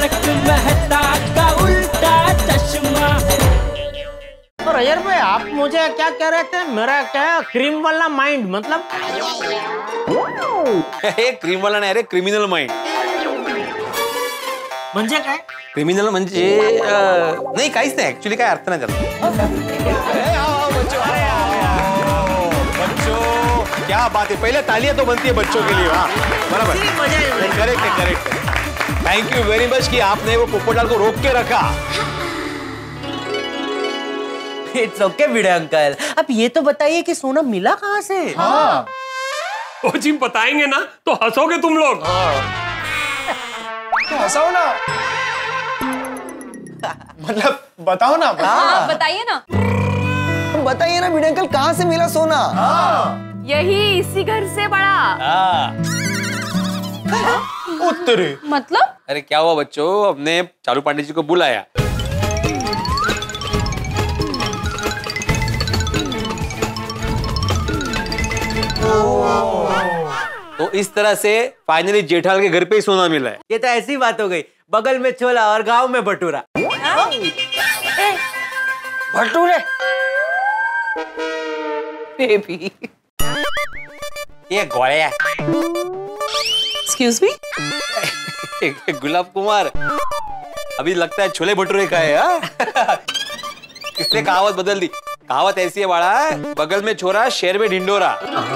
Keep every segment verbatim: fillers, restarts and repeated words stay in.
तारक मेहता का उल्टा चश्मा। और अयर भाई आप मुझे क्या कह रहे थे? मेरा क्या क्रीम वाला माइंड मतलब? क्रीम वाला नाही रे, क्रिमिनल माइंड. म्हणजे काय? क्रिमिनल म्हणजे नाही काहीच नाही ऍक्च्युअली काय अर्थ नाही त्याला. बच्चों क्या बात है, पहले तालियां तो बनती है बच्चों के लिए. हाँ बराबर, करेक्ट है करेक्ट है. थैंक यू वेरी मच कि आपने वो पोपटलाल को रोक के रखा. It's okay Bhide uncle. अब ये तो बताइए कि सोना मिला कहाँ से? हाँ ओ जी बताएंगे ना तो हंसोगे तुम लोग. तो हंसाओ ना, मतलब बताओ ना. हाँ बताइए ना. बताइए ना भिड़े अंकल, कहाँ से मिला सोना? यही इसी घर से पड़ा. उत्तरे मतलब? अरे क्या हुआ बच्चों, हमने चालू पांडे जी को बुलाया. तो इस तरह से फाइनली जेठाल के घर पे ही सोना मिला है. ये तो ऐसी बात हो गई, बगल में छोला और गांव में भटूरा. भटूरे बेबी ये गोळ्या. Excuse me. गुलाब कुमार, अभी लगता है छोले भटूरे का है. हाँ? किसने कहावत बदल दी. कहावत ऐसी है बाड़ा, बगल में छोरा शहर में ढिंडोरा.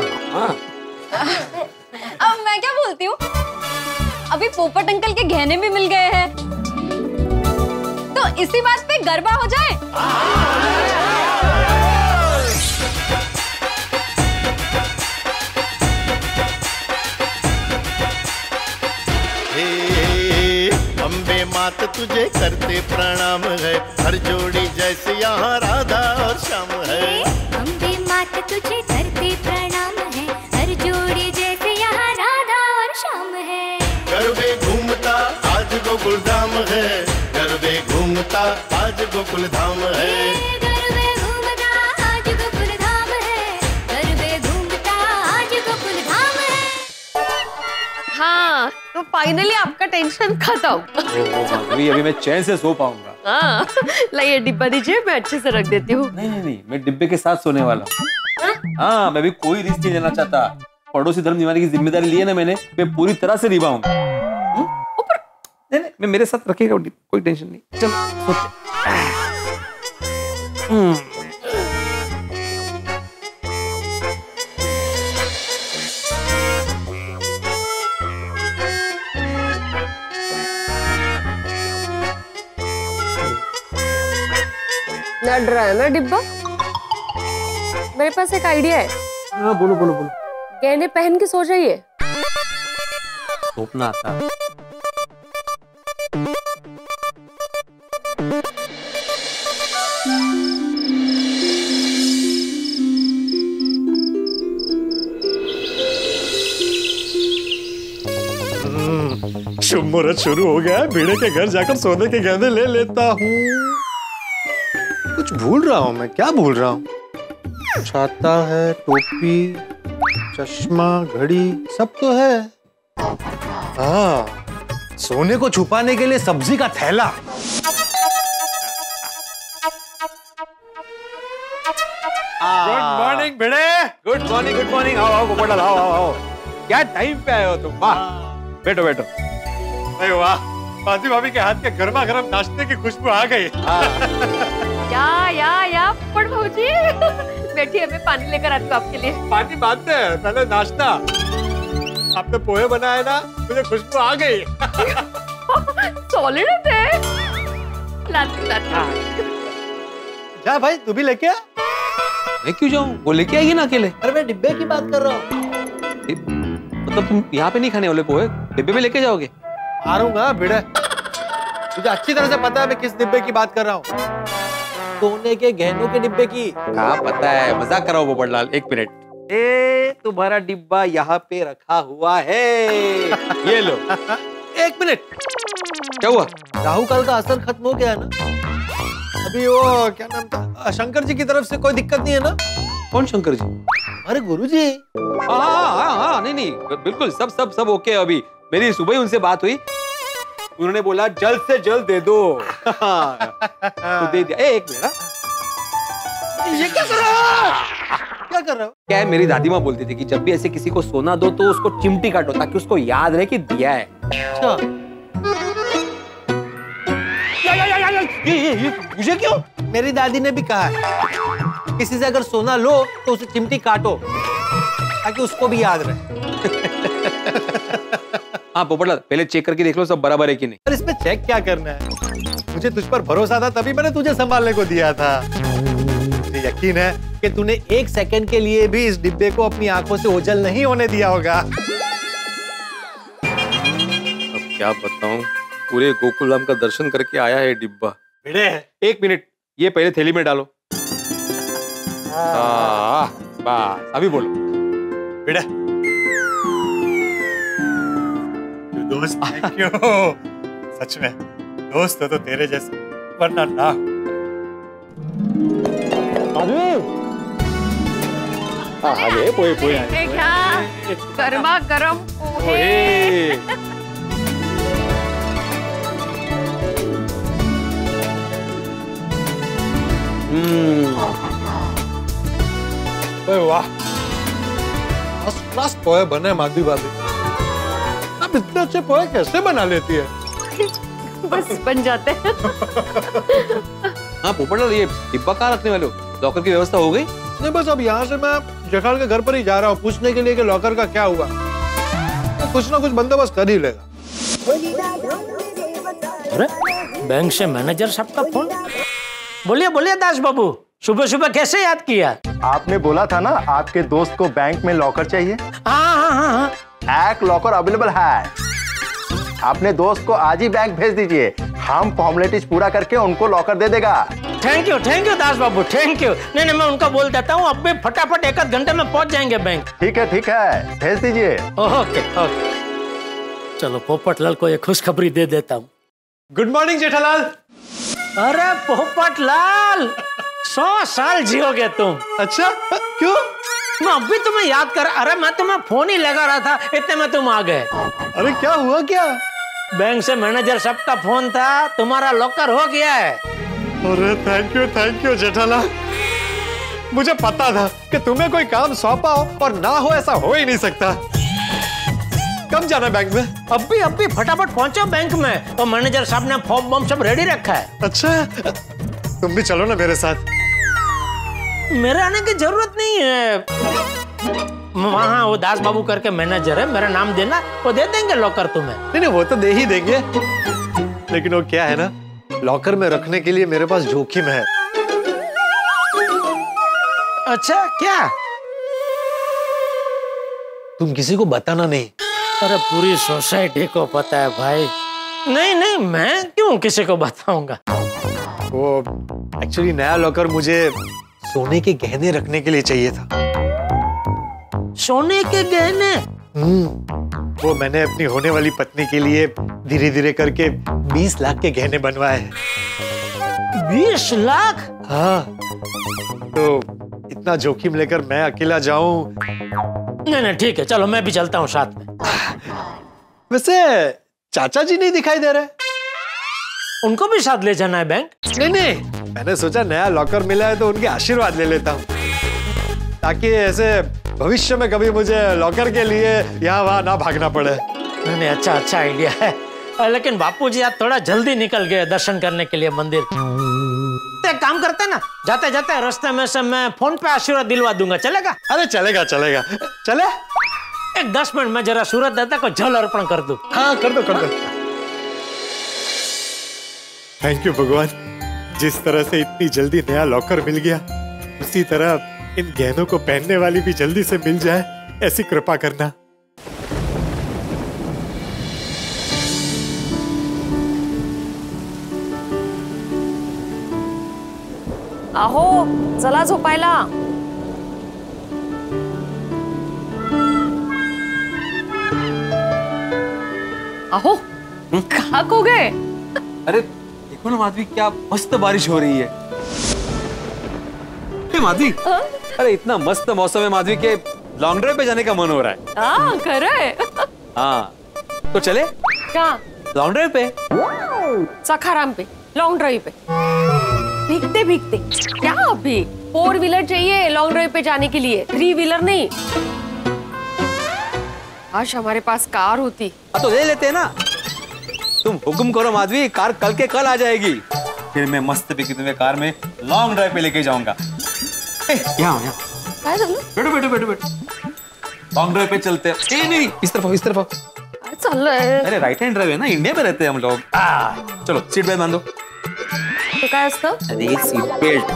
अब मैं क्या बोलती हूँ, अभी पोपट अंकल के गहने भी मिल गए हैं, तो इसी बात पे गरबा हो जाए. अम्बे मात तुझे करते प्रणाम है, हर जोड़ी जैसे यहाँ राधा और श्याम है. अम्बे मात तुझे करते प्रणाम है, हर जोड़ी जैसे यहाँ राधा और श्याम है. गरबे घूमता आज गोकुल धाम है, गरबे घूमता आज गोकुल धाम है. गरबे घूमता आज गोकुल धाम है, गरबे घूमता आज गोकुल धाम है. हाँ तो फाइनली आपका टेंशन खत्म. अभी अभी मैं चैन से सो पाऊंगा. हाँ लाइए डिब्बा दीजिए, मैं अच्छे से रख देती हूँ. नहीं नहीं नहीं, मैं डिब्बे के साथ सोने वाला हूँ. हाँ मैं भी कोई रिस्क नहीं लेना चाहता. पड़ोसी धर्म निभाने की जिम्मेदारी ली है ना मैंने, मैं पूरी तरह से निभाऊंगा. नहीं नहीं, मैं मेरे साथ रखेगा, कोई टेंशन नहीं. चलो लड़ रहा है ना डिब्बा. मेरे पास एक आइडिया है. हाँ बोलो बोलो बोलो. गहने पहन के सो जाइए. सपना आता. शुभ मुहूर्त शुरू हो गया है, भिड़े के घर जाकर सोने के गहने ले लेता हूँ. कुछ भूल रहा हूँ मैं, क्या भूल रहा हूँ? छाता है, टोपी, चश्मा, घड़ी सब तो है. हाँ, सोने को छुपाने के लिए सब्जी का थैला. Good morning Bhide. Good morning good morning. आओ आओ पोपटलाल, आओ आओ आओ. क्या टाइम पे आए हो तुम. वाह, बैठो बैठो. अरे वाह, बाजी भाभी के हाथ के गर्मा गर्म नाश्ते की खुशबू आ गई. या या या पोपट भाऊजी बैठिए, मैं पानी लेकर आती हूँ आपके लिए. पानी बांधते हैं, पहले नाश्ता. आपने पोहे बनाए ना, मुझे खुशबू आ गई. सॉलिड है. लाती लाती. जा भाई, तू भी लेके आ. मैं क्यों जाऊँ, वो लेके आएगी ना अकेले. अरे मैं डिब्बे की बात कर रहा हूँ. मतलब तुम यहाँ पे नहीं खाने वाले पोहे, डिब्बे में लेके जाओगे. मारूंगा भिड़े, तुझे अच्छी तरह से पता है मैं किस डिब्बे की बात कर रहा हूँ. सोने के गहनों के डिब्बे की. हाँ पता है, मजाक कर रहा हूँ पोपटलाल. एक मिनट. ए तुम्हारा डिब्बा यहाँ पे रखा हुआ है. ये लो. एक मिनट. क्या हुआ? राहु काल का असर खत्म हो गया ना. अभी वो क्या नाम था, शंकर जी की तरफ से कोई दिक्कत नहीं है ना? कौन शंकर जी? अरे गुरुजी. हाँ हाँ हाँ, नहीं नहीं बिल्कुल सब सब सब ओके. अभी मेरी सुबह ही उनसे बात हुई. उन्होंने बोला जल्द से जल्द दे दो। तो दे दिया। ए, एक मिनट ना। ये क्या कर रहा है? क्या कर रहा हो? क्या है, मेरी दादी माँ बोलती थी कि जब भी ऐसे किसी को सोना दो तो उसको चिमटी काटो ताकि उसको याद रहे कि दिया है। अच्छा। या, या, या, या, या, ये, ये, ये, मुझे क्यों? मेरी दादी ने भी कहा है किसी से अगर सोना लो तो उसे चिमटी काटो ताकि उसको भी याद रहे। हाँ पोपटलाल, पहले चेक करके देख लो सब बराबर है कि नहीं। पर इसमें चेक क्या करना है? मुझे तुझ पर भरोसा था तभी मैंने तुझे संभालने को दिया था। मुझे यकीन है कि तूने एक सेकंड के लिए भी इस डिब्बे को अपनी आंखों से ओझल नहीं होने दिया होगा। अब क्या बताऊं, पूरे गोकुल धाम का दर्शन करके आया है डिब्बा। भिड़े एक मिनट, ये पहले थैली में डालो। हाँ, बस अभी बोलो। भिड़े दोस्त, थैंक यू। सच में दोस्त हो तो तेरे जैसे, वरना ना। अरे पोए पोए क्या गर्मा गर्म पोहे। वाह, फर्स्ट क्लास पोहे बने माधवी भाभी। अब इतने अच्छे पोहे कैसे बना लेती है? बस बन जाते हैं। हाँ पोपटलाल, ये डिब्बा कहाँ रखने वाले हो? लॉकर की व्यवस्था हो गई? नहीं, बस अब यहाँ से मैं जेठाल के घर पर ही जा रहा हूँ पूछने के लिए कि लॉकर का क्या हुआ। तो कुछ ना कुछ बंदोबस्त कर ही लेगा। अरे बैंक से मैनेजर साहब का फोन। बोलिए बोलिए दास बाबू, सुबह सुबह कैसे याद किया? आपने बोला था ना आपके दोस्त को बैंक में लॉकर चाहिए। हाँ हाँ हाँ हाँ। एक लॉकर अवेलेबल है। अपने दोस्त को आज ही बैंक भेज दीजिए, हम फॉर्मेलिटीज पूरा करके उनको लॉकर दे देगा। Thank you thank you Das Babu, thank you. नहीं नहीं, मैं उनको बोल देता हूँ, अब भी फटाफट एक आध घंटे में पहुंच जाएंगे बैंक। ठीक है ठीक है, भेज दीजिए। Okay okay. चलो पोपटलाल को एक खुशखबरी दे देता हूँ। Good morning Jethalal. अरे पोपटलाल, सौ साल जियोगे तुम। अच्छा, क्यों? मैं अभी तुम्हें याद कर, अरे मैं तुम्हें फोन ही लगा रहा था, इतने में तुम आ गए। अरे क्या हुआ क्या? बैंक से मैनेजर साहब का फोन था, तुम्हारा लॉकर हो गया है। अरे thank you thank you Jethalal. मुझे पता था कि तुम्हें कोई काम सौंपा हो और ना हो ऐसा हो ही नहीं सकता। कब जाना बैंक में? अभी अभी फटाफट पहुंचो बैंक में, और मैनेजर साहब ने फॉर्म बम सब रेडी रखा है। अच्छा, तुम भी चलो ना मेरे साथ। मेरे आने की जरूरत नहीं है, वहाँ वो दास बाबू करके मैनेजर है, मेरा नाम देना, वो दे देंगे लॉकर तुम्हें। नहीं नहीं, वो तो दे ही देंगे, लेकिन वो क्या है ना, लॉकर में रखने के लिए मेरे पास जोखिम है। अच्छा क्या? तुम किसी को बताना नहीं। अरे पूरी सोसाइटी को पता है भाई। नहीं नहीं, मैं क्यों किसी को बताऊंगा। वो एक्चुअली नया लॉकर मुझे सोने के गहने रखने के लिए चाहिए था। सोने के गहने? हम्म, वो मैंने अपनी होने वाली पत्नी के लिए धीरे धीरे करके बीस लाख के गहने बनवाए हैं। बीस लाख? हाँ, तो इतना जोखिम लेकर मैं अकेला जाऊं? नहीं नहीं ठीक है, चलो मैं भी चलता हूँ साथ में। वैसे चाचा जी नहीं दिखाई दे रहे। उनको भी साथ ले जाना है बैंक? नहीं नहीं, मैंने सोचा नया लॉकर मिला है तो उनके आशीर्वाद ले लेता हूँ, ताकि ऐसे भविष्य में कभी मुझे लॉकर के लिए यहाँ वहाँ ना भागना पड़े। नहीं नहीं, अच्छा अच्छा आइडिया है, लेकिन बापूजी आज थोड़ा जल्दी निकल गए दर्शन करने के लिए मंदिर। तो एक काम करते ना, जाते जाते रास्ते में से मैं फोन पे आशीर्वाद दिलवा दूंगा, चलेगा? अरे चलेगा चलेगा, चले। एक दस मिनट में जरा सूरज दादा को जल अर्पण कर दूं। हाँ कर दो कर दो। थैंक यू भगवान, जिस तरह से इतनी जल्दी नया लॉकर मिल गया, उसी तरह इन गहनों को पहनने वाली भी जल्दी से मिल जाए, ऐसी कृपा करना। अहो चला झोपायला। अहो कहाँ खो गए? अरे देखो ना माधवी, क्या मस्त बारिश हो रही है। हे माधवी, अरे इतना मस्त मौसम है माधवी के लॉन्ग ड्राइव पे जाने का मन हो रहा है। हाँ करे। हाँ तो चले? क्या? लॉन्ग ड्राइव पे। सखाराम पे, लॉन्ग ड्राइव पे, भीगते भीगते। क्या अभी फोर व्हीलर चाहिए लॉन्ग ड्राइव पे जाने के लिए, थ्री व्हीलर नहीं। आज हमारे पास कार होती तो ले लेते हैं ना। तुम हुक्म करो माधवी, कार कल के कल आ जाएगी। फिर मैं मस्त भी तुम्हें कार में लॉन्ग ड्राइव पे लेके जाऊंगा। यहाँ यहाँ बैठो बैठो बैठो बैठो, लॉन्ग ड्राइव पे चलते हैं। ए, नहीं इस तरफ इस तरफ। चल। अरे राइट हैंड ड्राइव है ना, इंडिया में रहते हैं हम लोग। आ, चलो सीट बेल्ट बांधो। तो क्या है इसका? अरे सीट बेल्ट।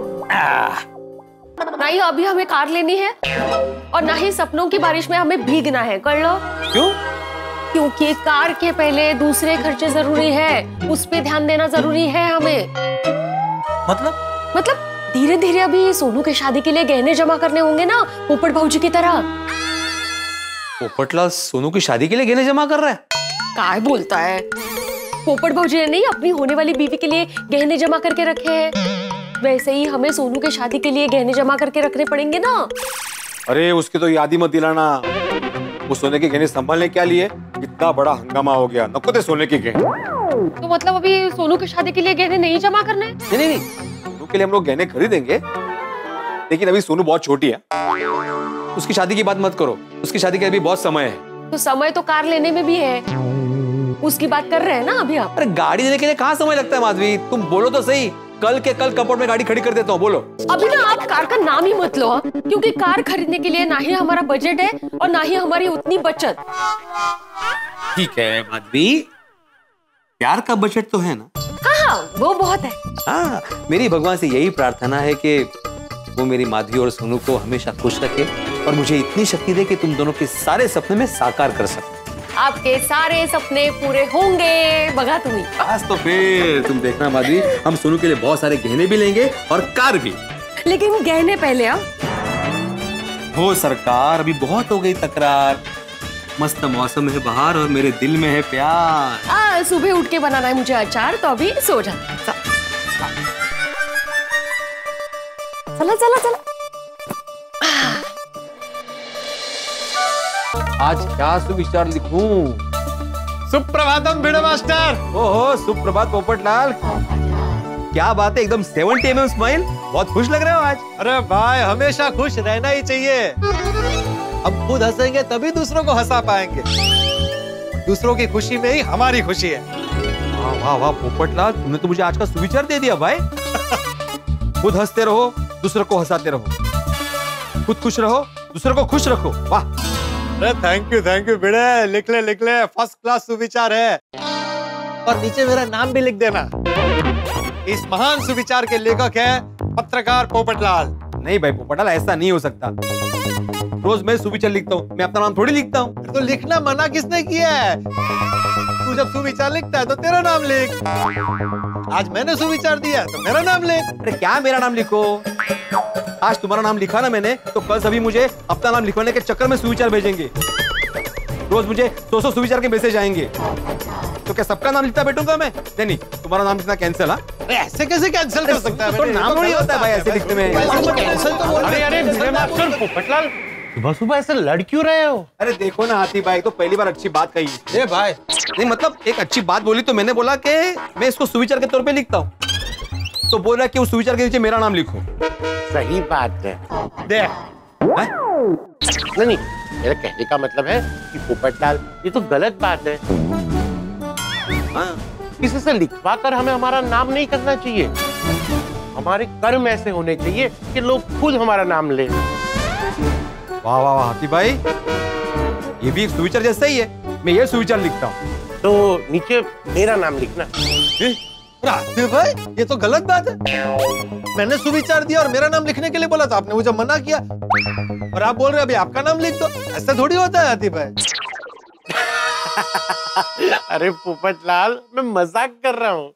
नहीं अभी हमें कार लेनी है और ना ही सपनों की बारिश में हमें भीगना है। कर लो। क्यों? क्योंकि कार के पहले दूसरे खर्चे जरूरी है, उस पे ध्यान देना जरूरी है हमें। मतलब मतलब धीरे धीरे अभी सोनू के शादी के लिए गहने जमा करने होंगे ना, पोपट भाऊजी की तरह। पोपटलाल सोनू की शादी के लिए गहने जमा कर रहा है? काय बोलता है? पोपट भाऊजी ने नहीं अपनी होने वाली बीवी के लिए गहने जमा करके रखे हैं, वैसे ही हमें सोनू के शादी के लिए गहने जमा करके रखने पड़ेंगे ना। अरे उसकी तो याद ही मत दिलाना। वो सोने के गहने संभालने क्या लिए इतना बड़ा हंगामा हो गया, नको थे सोने के गहने। तो मतलब अभी सोनू के शादी के लिए गहने नहीं जमा करने? नहीं नहीं नहीं, सोनू के लिए हम लोग गहने खरीदेंगे, लेकिन अभी सोनू बहुत छोटी है। उसकी शादी की बात मत करो, उसकी शादी के अभी बहुत समय है। तो समय तो कार लेने में भी है, उसकी बात कर रहे हैं ना अभी आप। अरे गाड़ी लेने के लिए कहाँ समय लगता है माधवी, तुम बोलो तो सही, कल के कल कपड़ में गाड़ी खड़ी कर देता हूँ। बोलो। अभी ना आप कार का नाम ही मत लो, क्योंकि कार खरीदने के लिए ना ही हमारा बजट है और ना ही हमारी उतनी बचत। ठीक है माधवी, प्यार का बजट तो है ना। हाँ हाँ वो बहुत है। हाँ, मेरी भगवान से यही प्रार्थना है कि वो मेरी माधवी और सोनू को हमेशा खुश रखे और मुझे इतनी शक्ति दे कि तुम दोनों के सारे सपने में साकार कर सको। आपके सारे सपने पूरे होंगे, बगा तुम्ही। आज तो फिर तुम देखना माधवी, हम सोनू के लिए बहुत सारे गहने भी लेंगे और कार भी। लेकिन गहने पहले आप। हो सरकार, अभी बहुत हो गई तकरार। मस्त मौसम है बाहर और मेरे दिल में है प्यार। आ, सुबह उठ के बनाना है मुझे अचार, तो अभी सो जा। चला चला चला। आज क्या सुविचार लिखूं? सुप्रभातम भिड़े मास्टर। ओहो सुप्रभात पोपटलाल, क्या बात है, एकदम सेवेंटी एम एम स्माइल, बहुत खुश लग रहे हो आज। अरे भाई हमेशा खुश रहना ही चाहिए। अब खुद हंसेंगे तभी दूसरों को हंसा पाएंगे, दूसरों की खुशी में ही हमारी खुशी है। वाह वाह वाह पोपटलाल, तुमने तो मुझे आज का सुविचार दे दिया भाई। खुद हंसते रहो, दूसरों को हंसाते रहो, खुद खुश रहो, दूसरों को खुश रखो। वाह। अरे thank you thank you Bhide, लिख ले लिख ले, फर्स्ट क्लास सुविचार है। और नीचे मेरा नाम भी लिख देना। इस महान सुविचार के लेखक है पत्रकार पोपटलाल। नहीं भाई पोपटलाल, ऐसा नहीं हो सकता। रोज मैं सुविचार लिखता हूँ, मैं अपना नाम थोड़ी लिखता हूँ। तो लिखना मना किसने किया है? तू जब सुविचार लिखता है तो तेरा नाम लिख। आज मैंने सुविचार दिया तो मेरा नाम लिख। अरे क्या मेरा नाम लिखो? आज तुम्हारा नाम लिखा ना मैंने, तो कल सभी मुझे अपना नाम लिखवाने के चक्कर में सुविचार भेजेंगे। रोज मुझे सौ सौ सुविचार के मैसेज आएंगे, तो क्या सबका नाम लिखता बैठूंगा मैं? नहीं नहीं, तुम्हारा नाम लिखना कैंसिल। हाँ ऐसे कैसे कैंसिल कर सकता है? तो नाम थोड़ी होता है भाई ऐसे लिखने में। अरे अरे पोपटलाल, सुबह सुबह ऐसे लड़ क्यों रहे हो? अरे देखो ना हाथी भाई, तो पहली बार अच्छी बात कही। ए भाई नहीं मतलब एक अच्छी बात बोली तो मैंने बोला कि मैं इसको सुविचार के तौर पे लिखता हूँ, तो बोल रहा है कि उस सुविचार के नीचे मेरा नाम लिखो। सही बात है। देख नहीं नहीं, मेरा कहने का मतलब है कि पोपटलाल ये तो गलत बात है। हाँ, किसी से लिखवा कर हमें हमारा नाम नहीं करना चाहिए। हमारे कर्म ऐसे होने चाहिए कि लोग खुद हमारा नाम ले। वाह वाह वाह हाथी भाई, ये भी एक सुविचार जैसा ही है। मैं ये सुविचार लिखता हूँ, तो नीचे मेरा नाम लिखना। हाथी भाई ये तो गलत बात है। मैंने सुविचार दिया और मेरा नाम लिखने के लिए बोला, तो आपने मुझे मना किया और आप बोल रहे अभी आपका नाम लिख दो। ऐसा थोड़ी होता है हाथी भाई। अरे पोपटलाल, मैं मजाक कर रहा हूँ।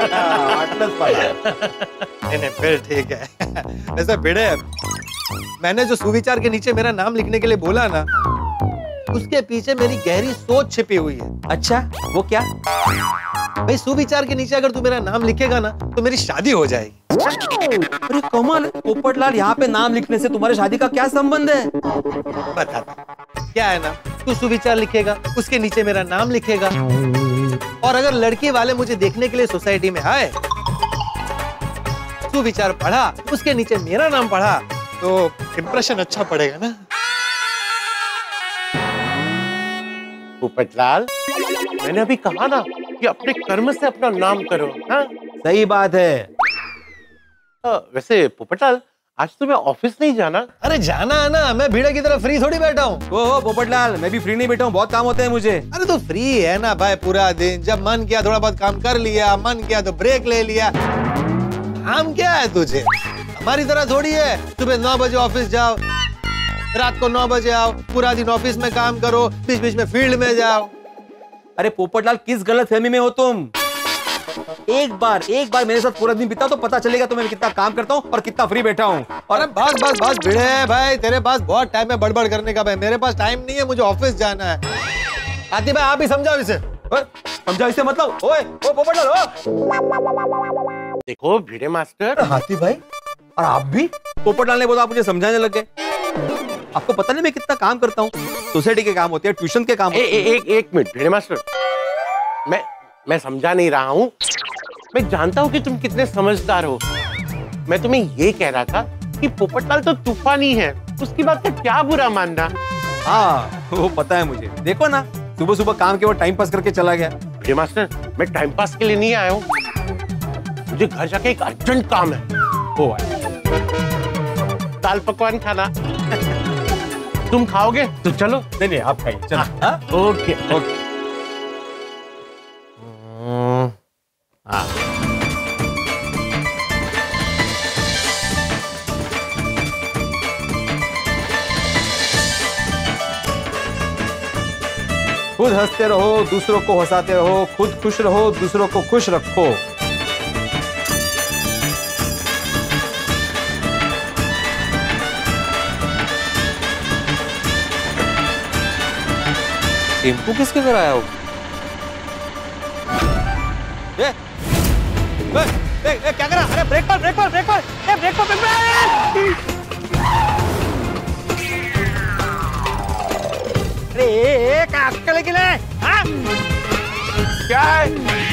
नहीं नहीं फिर ठीक है। वैसे भिड़े, मैंने जो सुविचार के नीचे मेरा नाम लिखने के लिए बोला ना, उसके पीछे मेरी गहरी सोच छिपी हुई है। अच्छा वो क्या? भाई सुविचार के नीचे अगर तू मेरा नाम लिखेगा ना तो मेरी शादी हो जाएगी। अरे कमाल, पोपटलाल यहाँ पे नाम लिखने से तुम्हारी शादी का क्या संबंध है? बताता क्या है ना, तू सुविचार लिखेगा, उसके नीचे मेरा नाम लिखेगा, और अगर लड़की वाले मुझे देखने के लिए सोसाइटी में आए, सुविचार पढ़ा, उसके नीचे मेरा नाम पढ़ा, तो इंप्रेशन अच्छा पड़ेगा ना। पोपटलाल, मैंने अभी कहा ना कि अपने कर्म से अपना नाम करो। हाँ सही बात है। आ, वैसे पोपटलाल, आज तो मैं ऑफिस नहीं जाना। अरे जाना है ना, मैं भीड़े की तरह फ्री थोड़ी बैठा हूँ। ओहो पोपटलाल, मैं भी फ्री नहीं बैठा हूँ, बहुत काम होते हैं मुझे। अरे तो फ्री है ना भाई पूरा दिन, जब मन किया थोड़ा बहुत काम कर लिया, मन किया तो ब्रेक ले लिया। काम क्या है तुझे? हमारी तरह थोड़ी है, सुबह नौ बजे ऑफिस जाओ, रात को नौ बजे आओ, पूरा दिन ऑफिस में काम करो, बीच बीच में फील्ड में जाओ। अरे पोपटलाल, किस गलत फहमी में हो तुम? एक बार एक बार मेरे साथ पूरा दिन बिता तो पता चलेगा तुम्हें कितना काम करता हूँ और कितना फ्री बैठा हूँ। और बस बस बस भिड़े भाई, तेरे पास बहुत टाइम है बड़बड़ करने का भाई, मेरे पास टाइम नहीं है, मुझे ऑफिस जाना है। आती भाई आप ही समझाओ इसे। समझाओ इसे मतलब? ओए ओ पोपटलाल, ओ देखो भिड़े मास्टर। हाथी भाई, और आप भी? पोपटलाल ने बोला आप मुझे समझाने लग गए। आपको पता नहीं मैं कितना काम करता हूँ? सोसाइटी के काम होते हैं, ट्यूशन के काम ए, ए, एक एक मिनट भिड़े मास्टर, मैं मैं समझा नहीं रहा हूँ। मैं जानता हूँ कि तुम कितने समझदार हो। मैं तुम्हें ये कह रहा था कि पोपटलाल तो तूफानी है, उसकी बात का क्या बुरा मानना। हाँ वो पता है मुझे। देखो ना, सुबह सुबह काम के बाद टाइम पास करके चला गया। भिड़े मास्टर, मैं टाइम पास के लिए नहीं आया हूँ, मुझे घर जाके एक अर्जेंट काम है। ओ दाल पकवान खाना। तुम खाओगे तो चलो। नहीं नहीं आप खाइए, चलो। हाँ? Okay okay. हाँ खुद हंसते रहो, दूसरों को हंसाते रहो, खुद खुश रहो, दूसरों को खुश रखो। टेम्पो किसके घर आया हो? ए, ए, ए, ए, क्या कर रहा? अरे ब्रेक पर ब्रेक पर ब्रेक पर ए, ब्रेक पर ब्रेक पर। अरे ए, क्या अक्कल है कि नहीं? हाँ? क्या है?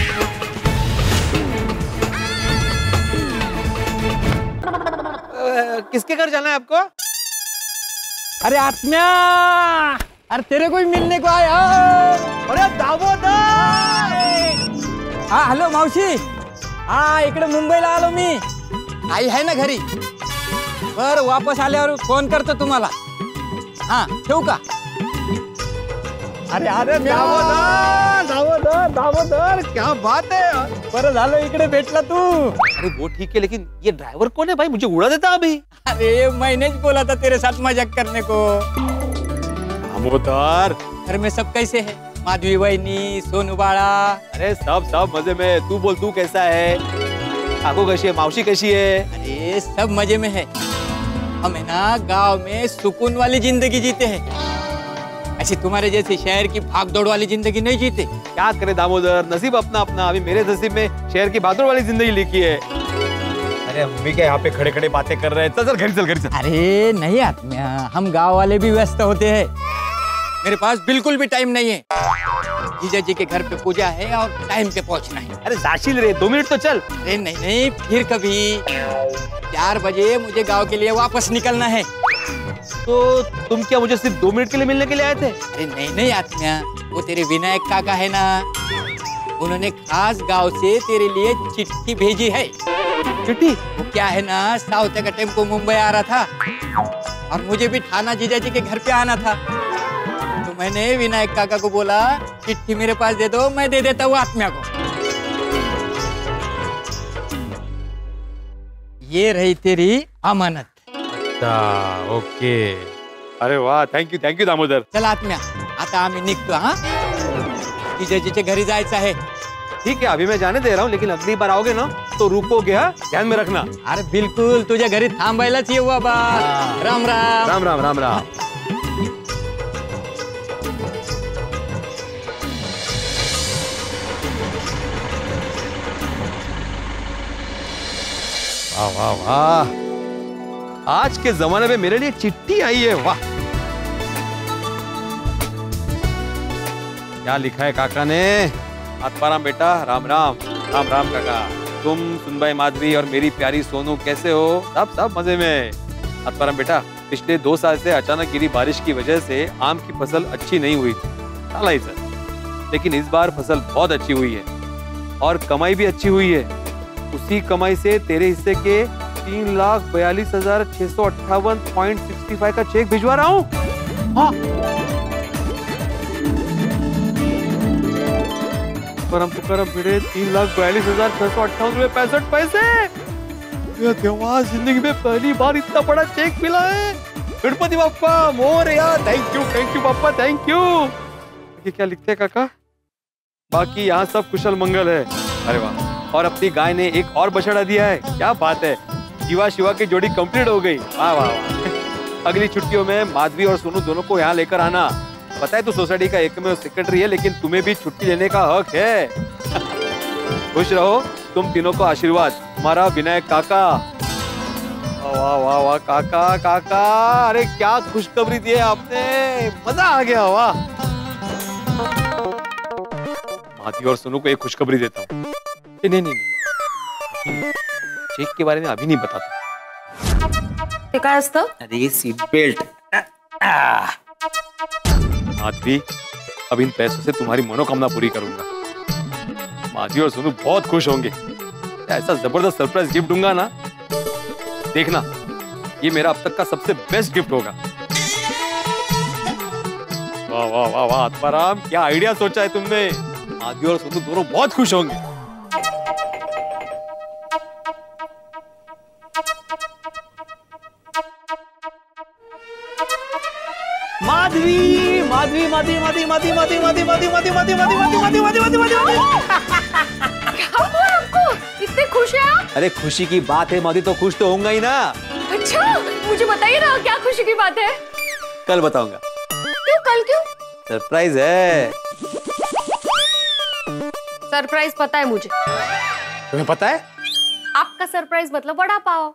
किसके घर जाना है आपको? अरे आत्म्या, अरे तेरे को ही मिलने को आया। अरे दामोदर! हा हॅलो मावशी, हा इकडे मुंबईला आलो मी। आई आहे ना घरी? बर वापस आल्यावर फोन करतो तुम्हाला। हा ठेवू का? अरे अरे दामोदर दामोदर दामोदर, क्या बात है, बरं झालं इकडे भेटला तू। अरे वो ठीक है, लेकिन ये ड्राइवर कौन है भाई? मुझे उड़ा देता अभी। अरे मैंने ही बोला था तेरे साथ मजाक करने को। दामोदर, घर में सब कैसे है? माधवी बहनी, सोनू बाळा? अरे सब सब मजे में। तू बोल, तू कैसा है? काकू कैसी है? मावशी कैसी है? अरे सब मजे में है। हम है ना गांव में सुकून वाली जिंदगी जीते हैं, ऐसे तुम्हारे जैसे शहर की भागदौड़ वाली जिंदगी नहीं जीते। क्या करे दामोदर, नसीब अपना अपना। अभी मेरे नसीब में शहर की भागदौड़ वाली जिंदगी लिखी है। अरे अम्मी क्या यहाँ पे खड़े खड़े बातें कर रहे हैं? चल चल घर चल, घर चल। अरे नहीं आत्म्या, हम गांव वाले भी व्यस्त होते हैं, मेरे पास बिल्कुल भी टाइम नहीं है। जीजा जी के घर पे पूजा है और टाइम पे पहुंचना है। अरे जाशील रे, दो मिनट तो चल। अरे नहीं नहीं, फिर कभी। चार बजे मुझे गांव के लिए वापस निकलना है। तो तुम क्या मुझे सिर्फ दो मिनट के लिए मिलने के लिए आए थे? अरे नहीं नहीं आत्म्या, वो तेरे विनायक काका है ना, उन्होंने खास गांव से तेरे लिए चिट्ठी भेजी है। चिट्ठी? वो क्या है ना, साउथ का टेम्पो मुंबई आ रहा था और मुझे भी थाना जीजा जी के घर पे आना था, तो मैंने विनायक काका को बोला चिट्ठी मेरे पास दे दो, मैं दे देता हूँ आत्म्या को। ये रही तेरी अमानत। अच्छा ओके। अरे वाह, थँक्यू थँक्यू दामोदर। चल आत्म्या, आता आम्ही निघतो। हा जीजाजीच्या घरी जायचं आहे। ठीक है, अभी मैं जाने दे रहा हूँ, लेकिन अगली बार आओगे ना तो रुकोगे, हाँ? ध्यान में रखना। अरे बिल्कुल, तुझ्या घरी थांबायलाच येऊ बाबा। राम राम राम राम राम राम। वाह वाह वाह, आज के जमाने में मेरे लिए चिट्ठी आई है। वाह, क्या लिखा है काका ने? आत्माराम बेटा, राम राम। राम राम काका। तुम, सुनबाई माधवी और मेरी प्यारी सोनू कैसे हो? सब सब मजे में। आत्माराम बेटा, पिछले दो साल से अचानक गिरी बारिश की वजह से आम की फसल अच्छी नहीं हुई थी, साला ही सर। लेकिन इस बार फसल बहुत अच्छी हुई है और कमाई भी अच्छी हुई है। उसी कमाई से तेरे हिस्से के तीन लाख बयालीस हजार छह सौ अट्ठावन पॉइंट सिक्सटी फाइव का चेक भिजवा रहा हूँ। हाँ। परम पुकारम भिड़े तीन लाख बयालीस हजार छह सौ अट्ठावन रुपए पैंसठ पैसे। ये देवा, जिंदगी में पहली बार इतना बड़ा चेक मिला है। Ganpati Bappa Morya. Thank you thank you Bappa, thank you. ये क्या लिखते हैं काका? बाकी यहाँ सब कुशल मंगल है। अरे वाह। और अपनी गाय ने एक और बछड़ा दिया है, क्या बात है। शिवा शिवा की जोड़ी कंप्लीट हो गई। वाह वाह वाह। अगली छुट्टियों में माधवी और सोनू दोनों को यहाँ लेकर आना। पता है तू सोसाइटी का एकमेव सेक्रेटरी है, लेकिन तुम्हें भी छुट्टी लेने का हक है। खुश रहो, तुम तीनों को आशीर्वाद। हमारा विनायक काका। वाह वाह वाह काका काका, अरे क्या खुशखबरी दी है आपने, मजा आ गया। वाह। माधवी और सोनू को एक खुशखबरी देता हूँ। नहीं नहीं नहीं, चेक के बारे में अभी नहीं बताता। ते काय असतं? अरे सीट बेल्ट। माधवी, अब इन पैसों से तुम्हारी मनोकामना पूरी करूंगा। माधवी और सोनू बहुत खुश होंगे। ऐसा जबरदस्त सरप्राइज गिफ्ट दूंगा ना, देखना। ये मेरा अब तक का सबसे बेस्ट गिफ्ट होगा। वाह वाह वाह वाह आत्माराम, क्या आइडिया सोचा है तुमने। माधवी और सोनू दोनों बहुत खुश होंगे। माधवी माधवी माधवी माधवी माधवी माधवी माधवी माधवी माधवी माधवी माधवी माधवी माधवी माधवी माधवी माधवी। क्या हुआ आपको? इतने खुश हैं आप? अरे खुशी की बात है माधवी, तो खुश तो होऊंगा ही ना। अच्छा, मुझे बताइए ना, क्या खुशी की बात है? कल बताऊंगा। क्यों कल क्यों? सरप्राइज है। सरप्राइज पता है मुझे। तुम्हें पता है? आपका सरप्राइज मतलब वड़ा पाव।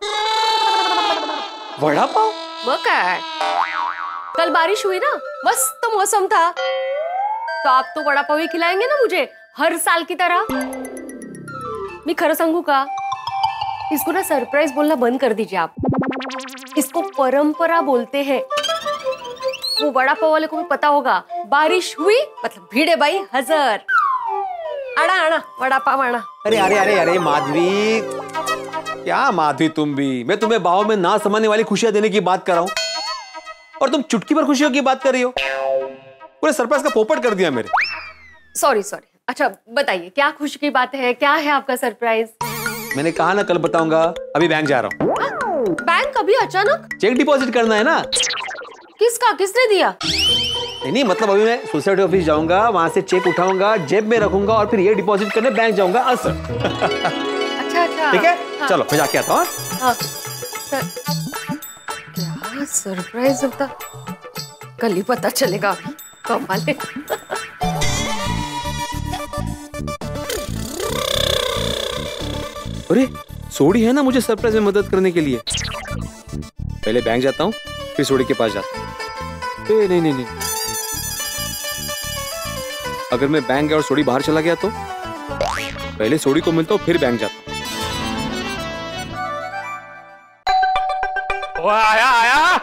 वड़ा पाव? वो काय? कल बारिश हुई ना, मस्त तो मौसम था, तो आप तो वड़ा पाव ही खिलाएंगे ना मुझे, हर साल की तरह। मैं खरं सांगू का, इसको ना सरप्राइज बोलना बंद कर दीजिए आप। इसको परंपरा बोलते हैं। वो वड़ा पाव वाले को भी पता होगा, बारिश हुई मतलब भीड़े भाई हजार। आना आना वड़ा पाव आना। अरे अरे अरे अरे माधवी, क्या माधवी तुम भी, मैं तुम्हें बाहों में ना समाने वाली खुशियां देने की बात कर रहा हूँ और तुम चुटकी पर खुशियों की बात कर रही हो। पूरे सरप्राइज का पोपट कर दिया मेरे। Sorry sorry. अच्छा बताइए, क्या खुशी की बात है, क्या है आपका सरप्राइज? मैंने कहा ना कल बताऊंगा, अभी बैंक जा रहा हूँ। बैंक अभी अचानक? चेक डिपॉजिट करना है ना। किसका, किसने दिया? नहीं नहीं, मतलब अभी मैं सोसाइटी ऑफिस जाऊंगा, वहां से चेक उठाऊंगा, जेब में रखूंगा और फिर ये डिपॉजिट करने बैंक जाऊंगा। अच्छा अच्छा ठीक है, हाँ। चलो मैं जाके आता हूँ। हाँ। सर, क्या सरप्राइज होता, कल ही पता चलेगा। अभी कमाल है। अरे सोडी है ना मुझे सरप्राइज में मदद करने के लिए। पहले बैंक जाता हूँ, फिर सोडी के पास जाता हूँ। ए, नहीं नहीं नहीं, अगर मैं बैंक गया और सोडी बाहर चला गया तो पहले सोडी को मिलता हूँ, फिर बैंक जाता हूँ। वो आया आया,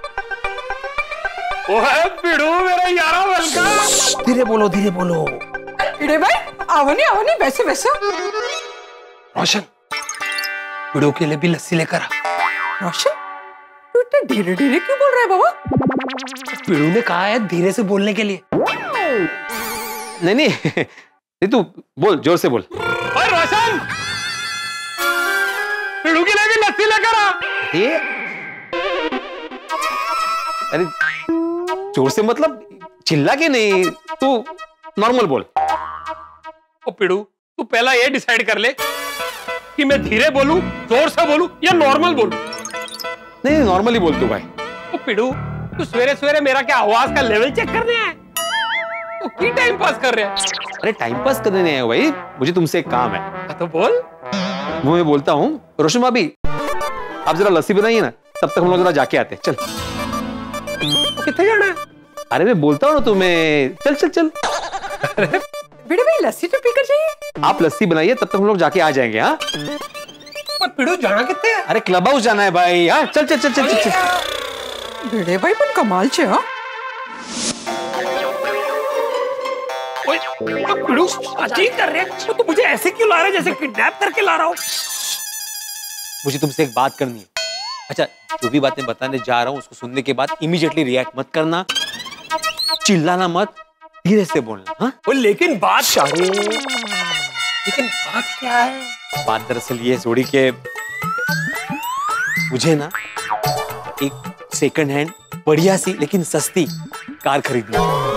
वो है बिड़ू मेरा यारा वेलकम। धीरे बोलो धीरे बोलो। इड़े भाई आवनी आवनी, वैसे वैसे। रोशन, बिड़ू के लिए भी लस्सी लेकर आ। रोशन, तू इतने धीरे धीरे क्यों बोल रहा है बाबा? बिड़ू ने कहा है धीरे से बोलने के लिए। नहीं नहीं, नहीं तू बोल, जोर से बोल। ओए रोशन, बिड़ू के लिए भी लस्सी लेकर आ। ये अरे जोर से मतलब चिल्ला के नहीं, तू नॉर्मल बोल। ओ पिड़ू, तू पहला ये डिसाइड कर ले कि मैं धीरे बोलूं, जोर से बोलूं या नॉर्मल बोलूं। नहीं नॉर्मली बोल तू भाई। ओ पिड़ू, तू सवेरे सवेरे मेरा क्या आवाज का लेवल चेक करने आया? तू की टाइम पास कर रहा है? अरे टाइम पास करने नहीं आया भाई, मुझे तुमसे एक काम है। तो बोल। वो मैं बोलता हूँ, रोशन भाभी आप जरा लस्सी बनाइए ना, तब तक हम लोग जरा जाके आते हैं। चल। तो कितने जाना है? अरे मैं बोलता हूँ ना तुम्हें, चल चल चल। अरे बेटे भाई लस्सी तो पीकर जाइए। आप लस्सी बनाइए, तब तक हम लोग जाके आ जाएंगे। हाँ पर पिड़ू जाना कितने है? अरे क्लब हाउस जाना है भाई। हाँ चल चल चल चल चल, चल। बेटे भाई पण कमाल छे। हाँ पिड़ू अजीब कर रहे हैं, तो मुझे ऐसे क्यों ला रहे जैसे किडनैप करके ला रहा हूँ? मुझे तुमसे एक बात करनी है। अच्छा, जो भी बातें बताने जा रहा हूँ उसको सुनने के बाद इमीडिएटली रिएक्ट मत करना, चिल्लाना मत, धीरे से बोलना। हाँ? लेकिन बात लेकिन बात क्या है? बात दरअसल ये सोड़ी के मुझे ना एक सेकंड हैंड बढ़िया सी लेकिन सस्ती कार खरीदनी है।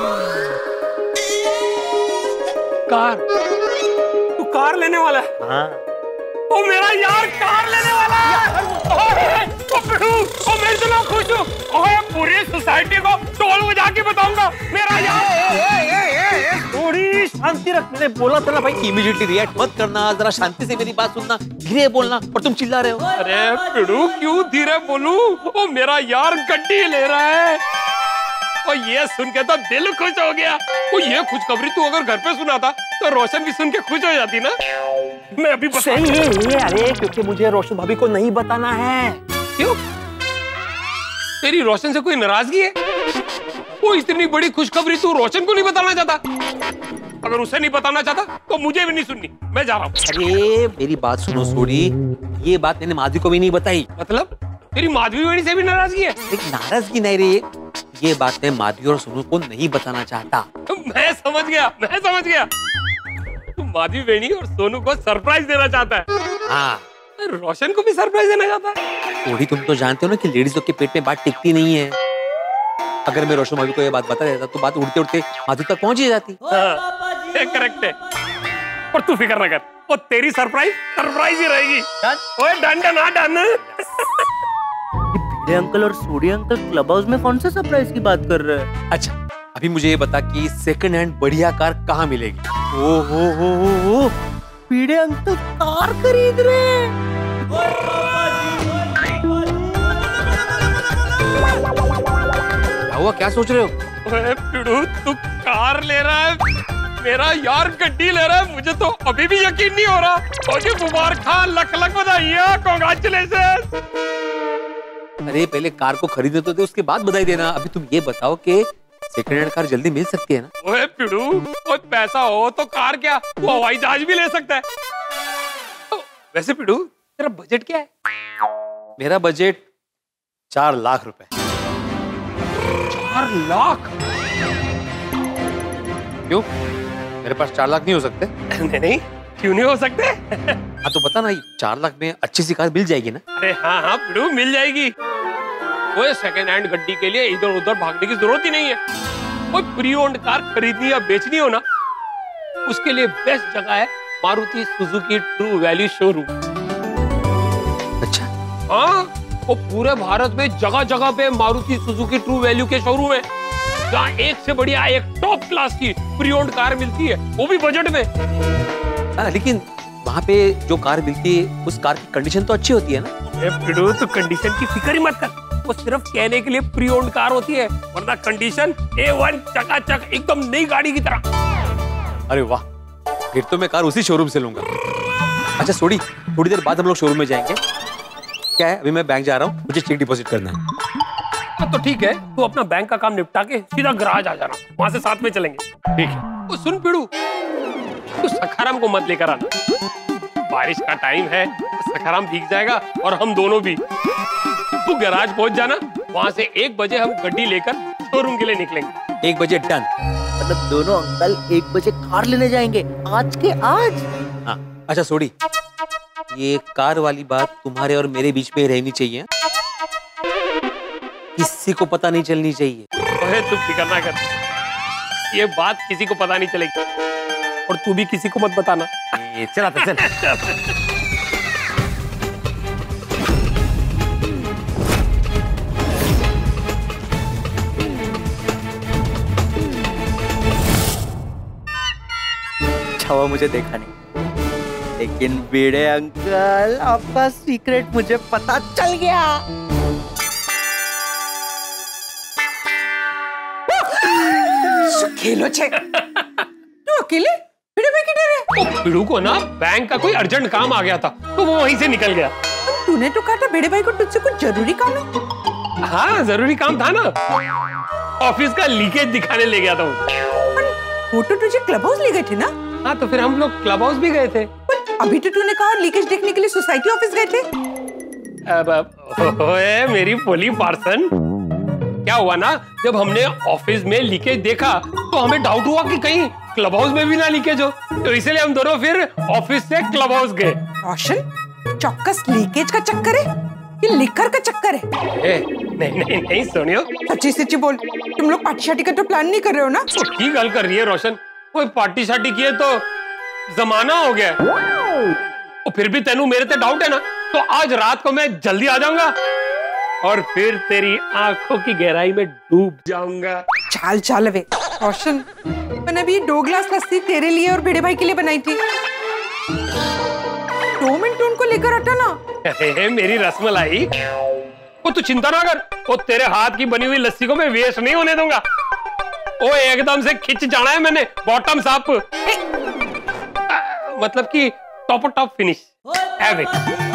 कार? तू कार लेने वाला है? हाँ। ओ मेरा यार कार लेने वाला है। ओ पिड़ू, ओ मैं इतना खुश हूँ। ओए पूरी सोसाइटी को टोल बजा के बताऊंगा मेरा यार। थोड़ी शांति रख, मैंने बोला था ना भाई इमीडिएटली रिएक्ट मत करना, जरा शांति से मेरी बात सुनना, धीरे बोलना, और तुम चिल्ला रहे हो। अरे पिड़ू क्यों धीरे बोलूं? ओ मेरा यार गड्डी ले रहा है। और ये सुन के तो दिल खुश हो गया। वो ये खुशखबरी तू अगर घर पे सुनाता तो रोशन भी सुन के खुश हो जाती ना। मैं अभी बता सही है ये। अरे क्योंकि मुझे रोशन भाभी को नहीं बताना है। क्यों? तेरी रोशन से कोई नाराजगी है? वो इतनी बड़ी खुशखबरी तू रोशन को नहीं बताना चाहता? अगर उसे नहीं बताना चाहता तो मुझे भी नहीं सुननी, मैं जा रहा हूँ। अरे मेरी बात सुनो सोड़ी, ये बात मैंने माधवी को भी नहीं बताई। मतलब तेरी माधवी वेणी से भी नाराजगी है? नाराजगी नहीं रे, ये बात मैं माधवी और सोनू को नहीं बताना चाहता। मैं समझ गया, मैं समझ गया। तू माधवी वेणी और सोनू को सरप्राइज देना चाहता है। हाँ, रोशन को भी सरप्राइज देना चाहता है। थोड़ी तुम तो जानते हो ना कि लेडीजों के पेट में बात टिकती नहीं है। अगर मैं रोशन भाभी को ये बात बता देता तो बात उड़ते उड़ते माधवी तक पहुंच ही जाती। हाँ, ये करेक्ट है। और तू फिक्र ना कर, वो तेरी सरप्राइज सरप्राइज ही रहेगी। ओए डन डन हाँ डन। भिड़े अंकल और सूर्य अंकल क्लब हाउस में कौन सा सरप्राइज की बात कर रहे हैं? अच्छा अभी मुझे ये बता कि सेकंड हैंड बढ़िया कार कहाँ मिलेगी? ओ हो हो हो हो, भिड़े अंकल कार खरीद रहे हैं। क्या हुआ, क्या सोच रहे हो? ओए पिड़ू तू कार ले रहा है, मेरा यार गड्डी ले रहा है, मुझे तो अभी भी यकीन नहीं हो रहा। ओके मुबारक खान, लख लख बधाइयां, कांग्रेचुलेशन। अरे पहले कार को खरीदने तो दे, उसके बाद बधाई देना। अभी तुम ये बताओ कि सेकंड हैंड कार जल्दी मिल सकती है ना? ओए पिड़ू, ओए पैसा हो तो कार क्या, तू हवाई जहाज भी ले सकता है। वैसे पिड़ू तेरा बजट क्या है? मेरा बजट चार लाख रुपए। चार लाख? क्यों, मेरे पास चार लाख नहीं हो सकते? नहीं नहीं, क्यों नहीं हो सकते? हाँ तो बता ना, चार लाख में अच्छी सी कार मिल जाएगी ना? अरे हाँ हाँ पिड़ू मिल जाएगी। वो सेकंड हैंड गड्डी के लिए इधर उधर भागने की जरूरत ही नहीं है। कोई प्री ओन्ड कार खरीदनी या बेचनी हो ना, उसके लिए बेस्ट जगह है Maruti Suzuki true value showroom. अच्छा हाँ, वो पूरे भारत में जगह जगह पे मारुति सुजुकी ट्रू वैल्यू के शोरूम है, जहाँ एक से बढ़िया एक टॉप क्लास की प्री ओन्ड कार मिलती है, वो भी बजट में। आ, लेकिन वहाँ पे जो कार मिलती है उस कार की कंडीशन तो अच्छी होती है ना? पिड़ू तो कंडीशन की फिक्र ही मत कर, वो सिर्फ कहने के लिए प्री ओन्ड कार होती है, वरना कंडीशन ए वन चकाचक एकदम नई गाड़ी की तरह। अरे वाह, फिर तो मैं कार उसी शोरूम से लूंगा। अच्छा सोड़ी, थोड़ी देर बाद हम लोग शोरूम में जाएंगे। क्या है, अभी मैं बैंक जा रहा हूँ, मुझे चेक डिपॉजिट करना है। तो ठीक है, तू अपना बैंक का काम निपटा के सीधा गराज आ जाना, वहां से साथ में चलेंगे। ठीक है। तो सुन पिड़ू, तू सखाराम को मत लेकर आना, बारिश का टाइम है, सखाराम भीग जाएगा और हम दोनों भी। तू गैराज पहुंच जाना, वहां से एक बजे हम गड्डी लेकर शोरूम के लिए निकलेंगे। एक बजे डन। मतलब दोनों अंकल एक बजे कार लेने जाएंगे, आज के आज। हाँ अच्छा सोड़ी, ये कार वाली बात तुम्हारे और मेरे बीच में रहनी चाहिए, किसी को पता नहीं चलनी चाहिए। अरे तू फिक्र ना कर, ये बात किसी को पता नहीं चलेगी, और तू भी किसी को मत बताना। ये चला तो चल। छावा मुझे देखा नहीं, लेकिन भिड़े अंकल आपका सीक्रेट मुझे पता चल गया। खेलो छे तू अकेले? भिड़े भाई किधर है? तो पिड़ू को ना बैंक का कोई अर्जेंट काम आ गया था तो वो वहीं से निकल गया। तूने तो कहा था भिड़े भाई को तुझसे कुछ जरूरी काम है। हाँ जरूरी काम था ना, ऑफिस का लीकेज दिखाने ले गया था वो। वो तो तुझे क्लब हाउस ले गए थे ना? हाँ तो फिर हम लोग क्लब हाउस भी गए थे। अभी तो तूने कहा लीकेज देखने के लिए सोसाइटी ऑफिस गए थे। अब अब ओए मेरी पोली पार्सन, क्या हुआ ना जब हमने ऑफिस में लीकेज देखा तो हमें डाउट हुआ कि कहीं क्लब हाउस में भी ना लीकेज हो, तो इसलिए हम दोनों फिर ऑफिस से क्लब हाउस गए। रोशन, चौकस लीकेज का चक्कर है ये लिकर का चक्कर है? ए, नहीं नहीं नहीं सुनियो, सच्ची सच्ची बोल, तुम लोग पार्टी शार्टी का तो प्लान नहीं कर रहे हो ना? तो ठीक गल कर रही है रोशन, कोई पार्टी शार्टी की है तो जमाना हो गया। और फिर भी तेनू मेरे ते डाउट है ना, तो आज रात को मैं जल्दी आ जाऊंगा और फिर तेरी आंखों की गहराई में डूब जाऊंगा। चाल चाल वे रोशन, मैंने अभी दो गिलास लस्सी तेरे लिए और भिड़े भाई के लिए बनाई थी, दो मिनट उनको लेकर हटा ना। अरे मेरी रसमलाई, वो तू चिंता ना कर, वो तेरे हाथ की बनी हुई लस्सी को मैं वेस्ट नहीं होने दूंगा। वो एकदम से खिंच जाना है मैंने, बॉटम अप, मतलब कि top top finish. Have it.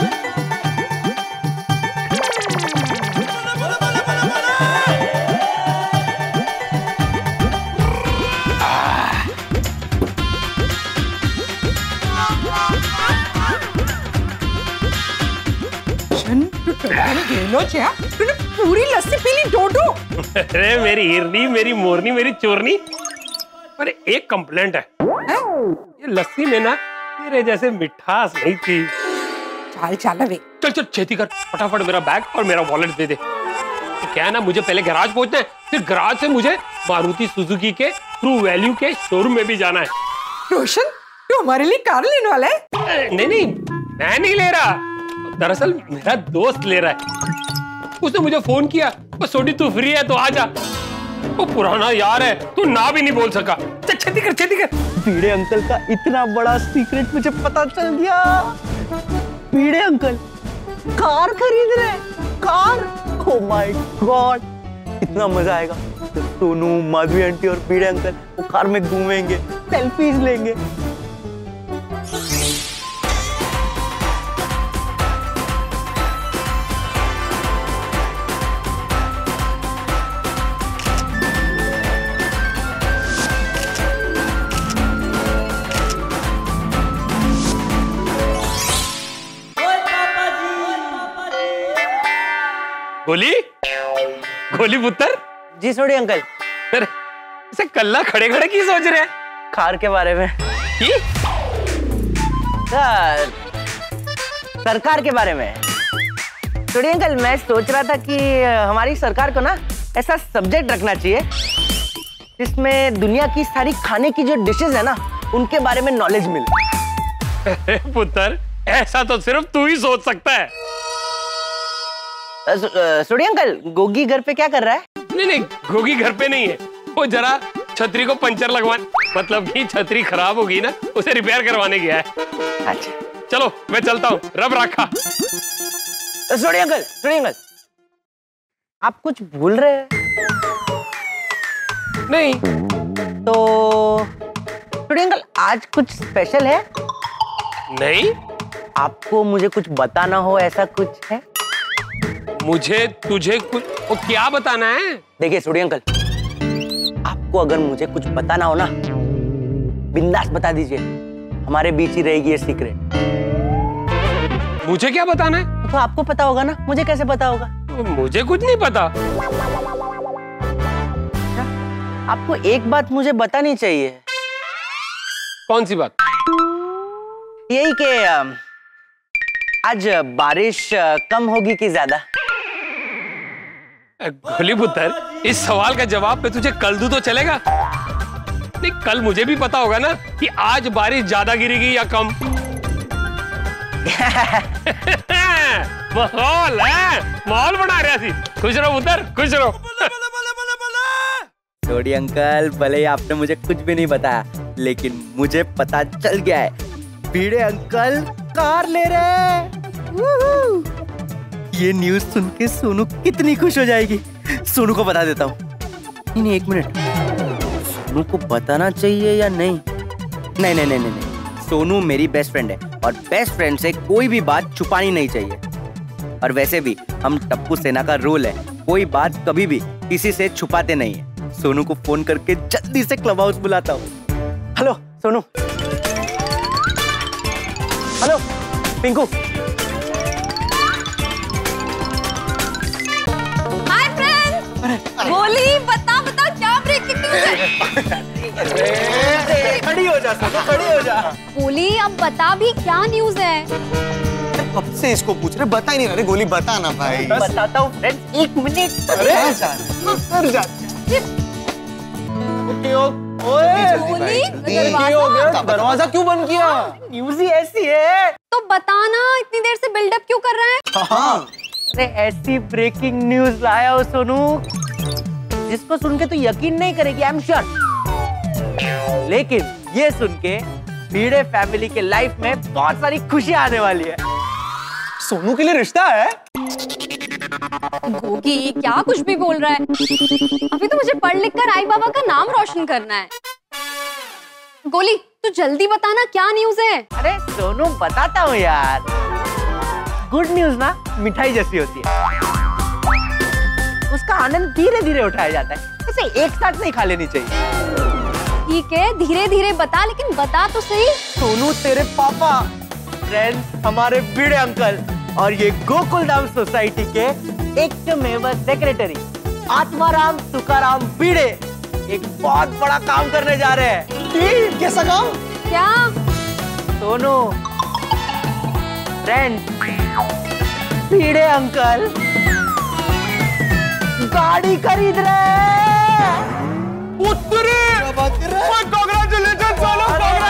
तूने पूरी लस्सी पी ली डोडो। अरे मेरी हिरनी, मेरी मोरनी, मेरी चोरनी, अरे एक कंप्लेंट है, है? ये लस्सी में ना तेरे जैसे मिठास नहीं थी। चाल चाल वे। चल चल छेती कर, फटाफट मेरा बैग और मेरा वॉलेट दे दे। तो क्या है ना, मुझे पहले गैराज पहुंचना है, फिर गैराज से मुझे मारुति सुजुकी के ट्रू वैल्यू के शोरूम में भी जाना है। रोशन, तू हमारे लिए कार लेने वाला है? नहीं नहीं, मैं नहीं ले रहा, दरअसल मेरा दोस्त ले रहा है। उसने मुझे फोन किया, वो सोडी तू फ्री है तो आ जा। वो पुराना यार है, तू ना भी नहीं बोल सका। चल छेती कर छेती कर। पीड़े अंकल का इतना बड़ा सीक्रेट मुझे पता चल गया। पीड़े अंकल कार खरीद रहे, कार। ओह माय गॉड, इतना मजा आएगा। तो सोनू, माधवी आंटी और पीड़े अंकल वो कार में घूमेंगे, सेल्फीज लेंगे। गोली गोली पुत्र। जी सोडी अंकल। अरे इसे कल्ला खड़े खड़े की सोच रहे हैं? कार के बारे में। की? सर, सरकार के बारे में। सोडी अंकल, मैं सोच रहा था कि हमारी सरकार को ना ऐसा सब्जेक्ट रखना चाहिए जिसमें दुनिया की सारी खाने की जो डिशेज है ना उनके बारे में नॉलेज मिले। पुत्र, ऐसा तो सिर्फ तू ही सोच सकता है। सोडी अंकल, गोगी घर पे क्या कर रहा है? नहीं नहीं, गोगी घर पे नहीं है, वो जरा छतरी को पंचर लगवाने, मतलब कि छतरी खराब होगी ना, उसे रिपेयर करवाने गया है। अच्छा चलो मैं चलता हूँ, रब रखा। सोडी अंकल, सोडी अंकल, आप कुछ भूल रहे हैं? नहीं। तो सोडी अंकल, आज कुछ स्पेशल है? नहीं। आपको मुझे कुछ बताना हो, ऐसा कुछ है? मुझे तुझे कुछ, वो क्या बताना है? देखिए सोडी अंकल, आपको अगर मुझे कुछ बताना हो ना, बिंदास बता दीजिए, हमारे बीच ही रहेगी ये सीक्रेट। मुझे क्या बताना है? तो आपको पता होगा ना, मुझे कैसे पता होगा? मुझे कुछ नहीं पता। आपको एक बात मुझे बतानी चाहिए। कौन सी बात? यही कि आज बारिश कम होगी कि ज्यादा? गोली पुत्र, इस सवाल का जवाब मैं तुझे कल दूं तो चलेगा? नहीं, कल मुझे भी पता होगा ना कि आज बारिश ज्यादा गिरेगी या कम। माहौल है, माहौल बना रहा सी। खुश रहो पुत्र, खुश रहो। सोडी अंकल, भले ही आपने मुझे कुछ भी नहीं बताया, लेकिन मुझे पता चल गया है, भिड़े अंकल कार ले रहे हैं। ये न्यूज सुन के सोनू कितनी खुश हो जाएगी। सोनू को बता देता हूँ। नहीं, एक मिनट, सोनू को बताना चाहिए या नहीं? नहीं नहीं नहीं नहीं नहीं, सोनू मेरी बेस्ट फ्रेंड है और बेस्ट फ्रेंड से कोई भी बात छुपानी नहीं चाहिए। और वैसे भी हम टप्पू सेना का रूल है, कोई बात कभी भी किसी से छुपाते नहीं है। सोनू को फोन करके जल्दी से क्लब हाउस बुलाता हूँ। Hello Sonu. Hello Pinku. Hi friends. Goli बता बता क्या ब्रेकिंग न्यूज़ है? खड़ी हो जा सोनू, खड़ी हो जा। गोली अब बता भी क्या न्यूज़ है? कब से इसको पूछ रहे, बता ही नहीं रहे। गोली बता ना भाई। बताता हूँ फ्रेंड्स, एक मिनट। अरे सर जा। दरवाजा क्यों बंद किया? न्यूज़ ही ऐसी है। तो बताना, इतनी देर से बिल्डअप क्यों कर रहा है? हाँ। अरे ऐसी ब्रेकिंग न्यूज़ लाया हो सोनू, जिसको सुन के तो यकीन नहीं करेगी, आई एम श्योर। लेकिन ये सुन के भिड़े फैमिली के लाइफ में बहुत सारी खुशियां आने वाली है। सोनू के लिए रिश्ता है? गोगी क्या कुछ भी बोल रहा है? अभी तो मुझे पढ़ लिख कर आई बाबा का नाम रोशन करना है। गोली तू जल्दी बताना क्या न्यूज़ है? अरे सोनू बताता हूँ यार। गुड न्यूज़ ना मिठाई जैसी होती है, उसका आनंद धीरे धीरे उठाया जाता है, उसे एक साथ नहीं खा लेनी चाहिए। ठीक है धीरे धीरे बता, लेकिन बता तो सही। सोनू तेरे पापा, फ्रेंड्स हमारे भिड़े अंकल और ये गोकुल धाम सोसाइटी के एकमेव सेक्रेटरी आत्माराम तुकाराम भिड़े एक बहुत बड़ा काम करने जा रहे हैं। कैसा काम? क्या? सोनू फ्रेंड्स भिड़े अंकल गाड़ी खरीद रहे हैं। उत्तरी कांग्रेचुलेशन सोनू,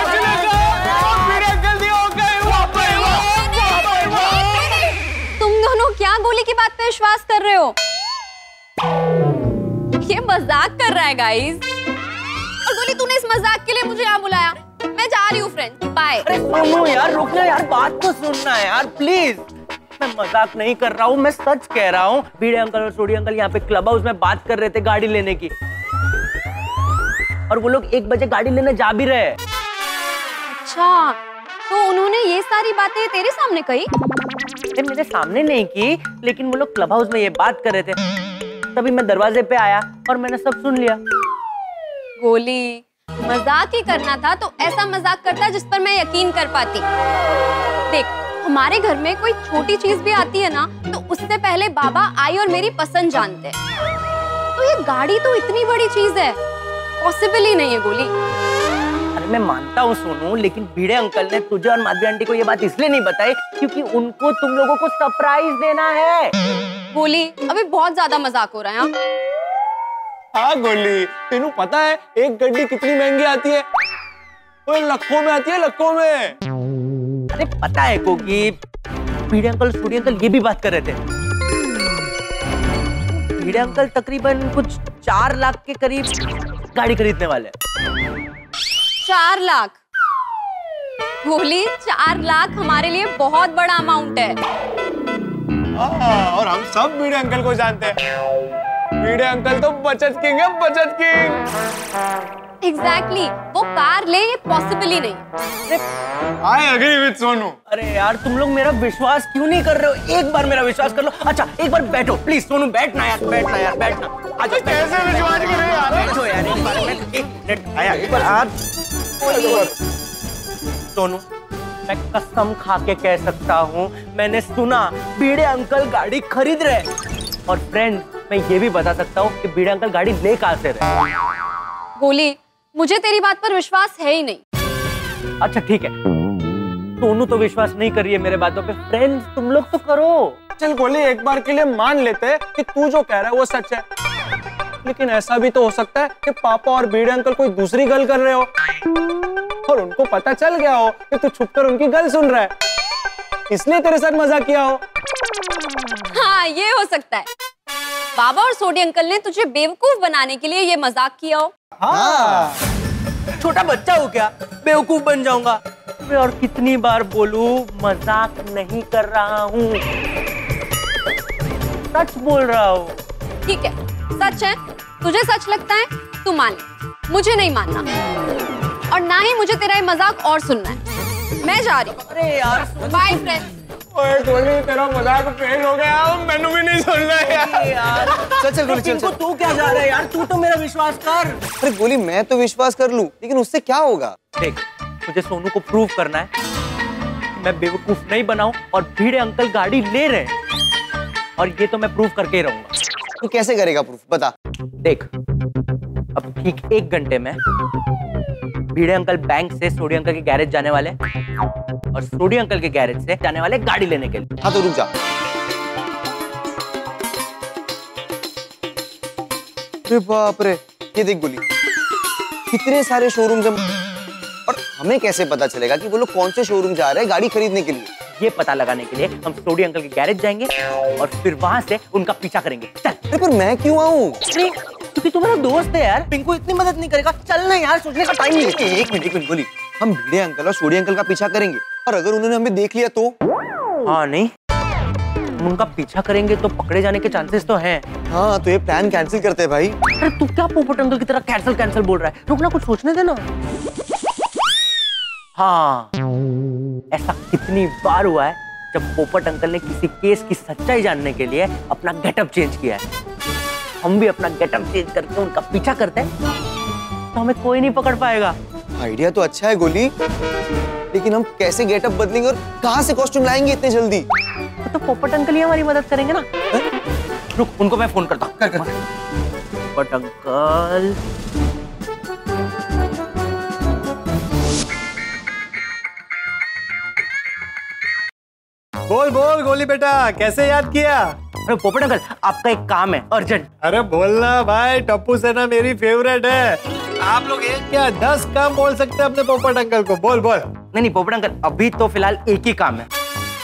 तुम दोनों क्या गोली की बात पे विश्वास कर रहे हो? ये मजाक कर रहा है गाइस। और गोली तूने इस मजाक के लिए मुझे यहाँ बुलाया। मैं जा रही हूँ फ्रेंड्स, बाय। अरे सोनू यार रुक जा यार, बात तो सुनना है यार प्लीज। मैं मजाक नहीं कर रहा हूँ, मैं सच कह रहा हूँ। भिड़े अंकल और सोडी अंकल यहाँ पे क्लब हाउस में बात कर रहे थे गाड़ी लेने की, और वो लोग एक बजे गाड़ी लेने जा भी रहे। अच्छा तो उन्होंने ये सारी बातें तेरे सामने कही? मेरे सामने नहीं की, लेकिन वो लोग क्लब हाउस में ये बात कर रहे थे, तभी मैं दरवाजे पे आया और मैंने सब सुन लिया। गोली मजाक ही करना था तो ऐसा मजाक करता जिस पर मैं यकीन कर पाती। देख हमारे घर में कोई छोटी चीज भी आती है ना, तो उससे पहले बाबा आई और मेरी पसंद जानते हैं। तो ये गाड़ी तो इतनी बड़ी चीज है, पॉसिबल ही नहीं है गोली। अरे मैं मानता हूँ सोनू, लेकिन भिड़े अंकल ने तुझे और माधवी आंटी को ये बात इसलिए नहीं बताई क्योंकि उनको तुम लोगों को सरप्राइज देना है। गोली अभी बहुत ज्यादा मजाक हो रहा है। हाँ गोली, तेनू पता है एक गड्डी कितनी महंगी आती है? वो लाखों में आती है, लाखों में। अरे पता है को कि भिड़े अंकल सोडी अंकल ये भी बात कर रहे थे। भिड़े अंकल तकरीबन कुछ चार लाख के करीब गाड़ी खरीदने वाले हैं। चार लाख? गोली चार लाख हमारे लिए बहुत बड़ा अमाउंट है। आ, और हम सब भिड़े अंकल को जानते हैं। भिड़े अंकल तो बचत किंग है, बचत किंग। एग्जैक्टली exactly, वो कार ले ये पॉसिबल ही नहीं। I agree with Sonu. अरे यार तुम लोग मेरा विश्वास क्यों नहीं कर रहे हो? एक बार मेरा विश्वास कर लो। अच्छा एक बार बैठो प्लीज। सोनू बैठना यार, बैठना यार, बैठना। अच्छा कैसे विश्वास करें यार? बैठो यार एक बार, एक मिनट आया एक बार आज। सोनू मैं कसम खा के कह सकता हूँ, मैंने सुना भिड़े अंकल गाड़ी खरीद रहे। और फ्रेंड मैं ये भी बता सकता हूँ कि भिड़े अंकल गाड़ी ले कहाँ से रहे। गोली मुझे तेरी बात पर विश्वास है ही नहीं। अच्छा ठीक है, सोनू तो विश्वास नहीं कर रही है मेरे बातों पे, फ्रेंड्स तुम लोग तो करो। चल गोली एक बार के लिए मान लेते हैं कि तू जो कह रहा है वो सच है, लेकिन ऐसा भी तो हो सकता है कि पापा और भिड़े अंकल कोई दूसरी गल कर रहे हो और उनको पता चल गया हो कि तू छुपकर उनकी गल सुन रहा है, इसलिए तेरे साथ मजाक किया हो। हाँ ये हो सकता है, बाबा और सोडी अंकल ने तुझे बेवकूफ बनाने के लिए ये मजाक किया हो। हाँ छोटा बच्चा हो क्या बेवकूफ बन जाऊंगा? मैं और कितनी बार बोलूं मजाक नहीं कर रहा हूँ, सच बोल रहा हूँ। ठीक है सच है, तुझे सच लगता है तू मान ले, मुझे नहीं मानना। और ना ही मुझे तेरा ये मजाक और सुनना है। मैं जा रही हूँ। अरे यार बाय फ्रेंड। ओए गोली, तेरा मजाक फेल हो गया, मैंने भी नहीं सुनना यार। यार चल चल गोली, चल चल। तू क्या जा रहा है यार, तू तो मेरा विश्वास कर। अरे गोली, मैं तो विश्वास कर लूं, लेकिन उससे क्या होगा? देख, मुझे सोनू को प्रूव करना है कि मैं बेवकूफ नहीं बनाऊं और भिड़े अंकल गाड़ी ले रहे हैं, और ये तो मैं प्रूव करके ही रहूंगा। तू कैसे करेगा प्रूफ, बता। देख, अब ठीक एक घंटे में भिड़े अंकल बैंक से सोडी अंकल के गैरेज जाने वाले और सोडी अंकल के गैरेज से जाने वाले गाड़ी लेने के लिए। हाँ तो रुक जा। अरे बाप रे, ये देख गोली, कितने सारे शोरूम जब, और हमें कैसे पता चलेगा कि वो लोग कौन से शोरूम जा रहे हैं गाड़ी खरीदने के लिए? ये पता लगाने के लिए हम सोडी अंकल के गैरेज जाएंगे और फिर वहां से उनका पीछा करेंगे। चल। अरे पर मैं क्यों आऊं? क्योंकि तू मेरा दोस्त है यार, पिंकू इतनी मदद नहीं करेगा। चल ना यार, सोचने का टाइम नहीं है। एक मिनट एक मिनट गोली, हम भिड़े अंकल और सोडी अंकल का पीछा करेंगे, और अगर उन्होंने हमें देख लिया तो? हाँ नहीं, हम उनका पीछा करेंगे तो पकड़े जाने के चांसेस तो हैं। हाँ तो ये प्लान कैंसिल करते हैं भाई। अरे तू क्या पोपट अंकल की तरह कैंसिल कैंसिल बोल रहा है? रुकना, कुछ सोचने देना। हाँ, ऐसा कितनी बार हुआ है जब पोपट अंकल ने किसी केस की सच्चाई जानने के लिए अपना गेटअप चेंज किया है। हम भी अपना गेटअप चेंज करके उनका पीछा करते हैं तो हमें कोई नहीं पकड़ पाएगा। आइडिया तो अच्छा है गोली, लेकिन हम कैसे गेटअप बदलेंगे और कहां से कॉस्ट्यूम लाएंगे इतने जल्दी? तो पोपट अंकल ही हमारी मदद करेंगे ना। रुक, उनको मैं फोन करता हूँ। कर, कर। पोपट अंकल, बोल बोल गोली बेटा, कैसे याद किया? अरे पोपट अंकल, आपका एक काम है अर्जेंट। अरे बोलना भाई, टप्पू सेना मेरी फेवरेट है। आप लोग एक क्या दस काम बोल सकते हैं अपने पोपट अंकल को। बोल बोल। नहीं नहीं पोपट अंकल, अभी तो फिलहाल एक ही काम है।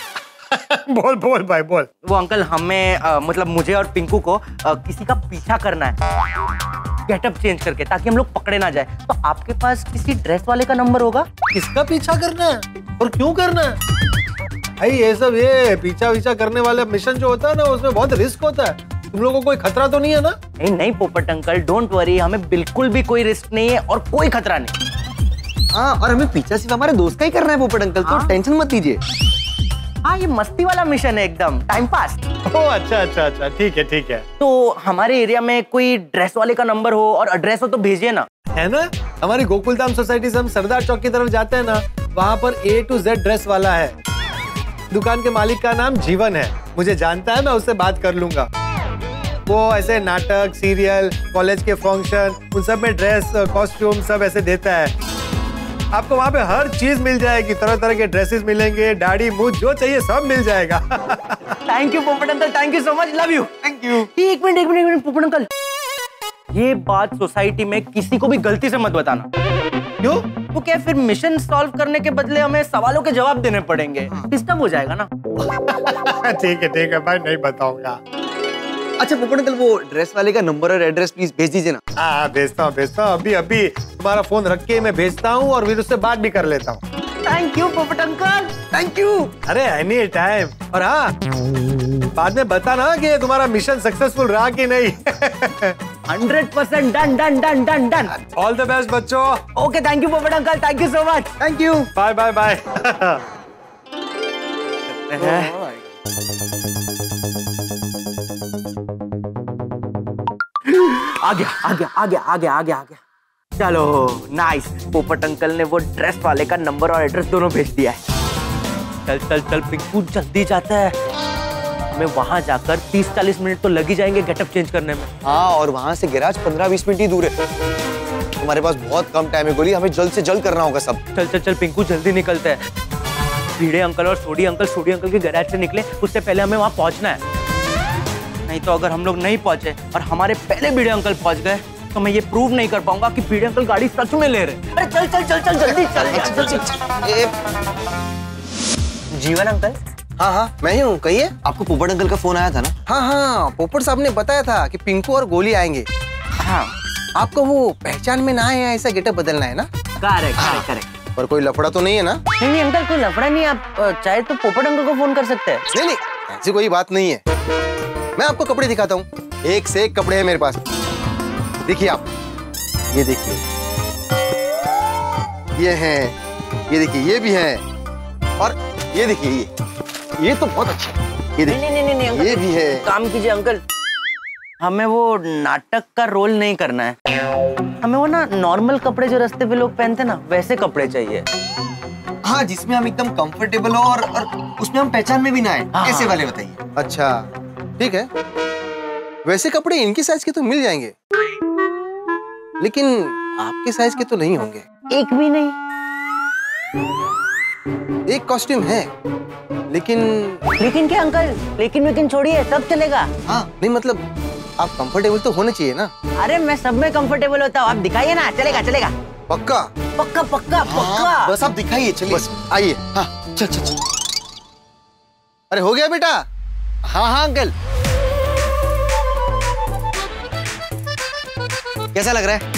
बोल बोल भाई बोल। वो अंकल, हमें आ, मतलब मुझे और पिंकू को आ, किसी का पीछा करना है गेटअप चेंज करके, ताकि हम लोग पकड़े ना जाए। तो आपके पास किसी ड्रेस वाले का नंबर होगा? किसका पीछा करना है और क्यों करना है? भाई ये सब ये पीछा वीछा करने वाला मिशन जो होता है ना, उसमें बहुत रिस्क होता है। तुम लोगों को कोई खतरा तो नहीं है ना? नहीं नहीं पोपट अंकल, डोंट वरी, हमें बिल्कुल भी कोई रिस्क नहीं है और कोई खतरा नहीं। हाँ, और हमें पीछा सिर्फ हमारे दोस्त का ही करना है पोपट अंकल। हाँ? तो टेंशन मत लीजिए। हाँ, ये मस्ती वाला मिशन है, एकदम टाइम पास। ओह अच्छा अच्छा अच्छा, ठीक है ठीक है। तो हमारे एरिया में कोई ड्रेस वाले का नंबर हो और एड्रेस हो तो भेजिए ना। है ना, हमारी गोकुलधाम सोसाइटी से हम सरदार चौक की तरफ जाते हैं ना, वहाँ पर ए टू जेड ड्रेस वाला है। दुकान के मालिक का नाम जीवन है, मुझे जानता है, मैं उससे बात कर लूंगा। वो ऐसे नाटक, सीरियल, कॉलेज के फंक्शन, उन सब में ड्रेस, कॉस्ट्यूम सब ऐसे देता है। आपको वहाँ पे हर चीज मिल जाएगी, तरह तरह के ड्रेसेस मिलेंगे, दाढ़ी मूंछ जो चाहिए सब मिल जाएगा। Thank you Popat uncle, thank you so much, love you. Thank you. एक मिनट एक मिनट एक मिनट पोपट अंकल, ये बात सोसाइटी में किसी को भी गलती से मत बताना। क्यों? तो क्या फिर मिशन सॉल्व करने के बदले हमें सवालों के जवाब देने पड़ेंगे, डिस्टर्ब हो जाएगा ना। ठीक है ठीक है भाई, नहीं बताऊंगा। अच्छा पोपट अंकल, वो ड्रेस वाले का नंबर और एड्रेस प्लीज भेज दीजिए ना। हाँ भेजता हूँ भेजता हूँ, अभी अभी तुम्हारा फोन रख के मैं भेजता हूँ और फिर उससे बात भी कर लेता हूँ। Thank you Popat uncle, thank you. अरे एनी टाइम। और हाँ, बाद में बताना कि तुम्हारा मिशन सक्सेसफुल रहा कि नहीं। Hundred percent done done done done done. All the best बच्चों। Okay, thank you Popat uncle, thank you so much. Thank you. Bye bye bye. आ गया आ गया आ गया आ गया आ गया आ गया। चलो नाइस, पोपट अंकल ने वो ड्रेस वाले का नंबर और एड्रेस दोनों भेज दिया है। चल चल चल पिंकू, जल्दी जाता है, हमें वहां जाकर तीस चालीस मिनट तो लग ही जाएंगे गेटअप चेंज करने में। हाँ, और वहां से गैराज पंद्रह बीस मिनट ही दूर है। हमारे पास बहुत कम टाइम है गोली, हमें जल्द से जल्द करना होगा सब। चल चल चल पिंकू, जल्दी निकलते हैं। भिड़े अंकल और सोडी अंकल सोडी अंकल के गैराज से निकले, उससे पहले हमें वहां पहुंचना है। नहीं तो अगर हम लोग नहीं पहुंचे और हमारे पहले भिड़े अंकल पहुंच गए तो मैं ये प्रूव नहीं कर पाऊंगा कि भिड़े अंकल गाड़ी सच में ले रहे। अरे चल चल चल चल जल्दी चल। जीवन अंकल? हाँ हाँ मैं ही हूँ, कहिए। आपको पोपट अंकल का फोन आया था ना? हाँ हाँ, पोपट साहब ने बताया था कि पिंकू और गोली आएंगे। हाँ, आपको वो पहचान में ना है, ऐसा गेटअप बदलना है ना? Correct correct correct. पर कोई लफड़ा तो नहीं है ना? नहीं नहीं अंकल, कोई लफड़ा नहीं। आप चाहे तो पोपट अंकल को फोन कर सकते हैं। नहीं नहीं, ऐसी कोई बात नहीं है। मैं आपको कपड़े दिखाता हूँ, एक से एक कपड़े हैं मेरे पास। देखिए आप, ये देखिए, ये हैं, ये देखिए ये भी हैं, और ये देखिए ये ये तो बहुत अच्छा है। ये नहीं नहीं नहीं नहीं अंकल, ये भी है। काम कीजिए अंकल, हमें वो नाटक का रोल नहीं करना है, हमें वो ना नॉर्मल कपड़े जो रास्ते पे लोग पहनते ना वैसे कपड़े चाहिए। हाँ, जिसमें हम एकदम कंफर्टेबल हो और, और उसमें हम पहचान में भी ना आए, हाँ, ऐसे हाँ। वाले बताइए। अच्छा ठीक है, वैसे कपड़े इनके साइज के तो मिल जाएंगे, लेकिन आपके साइज के तो नहीं होंगे। एक भी नहीं? एक कॉस्ट्यूम है, लेकिन लेकिन क्या अंकल, लेकिन लेकिन छोड़िए, सब चलेगा। हाँ नहीं मतलब आप कंफर्टेबल तो होने चाहिए ना। अरे मैं सब में कंफर्टेबल होता हूँ, आप दिखाइए ना, चलेगा चलेगा। पक्का पक्का पक्का पक्का। हाँ, बस आप दिखाइए, चलिए बस आइए। हाँ चल चल चल। अरे हो गया बेटा? हाँ हाँ अंकल, कैसा लग रहा है?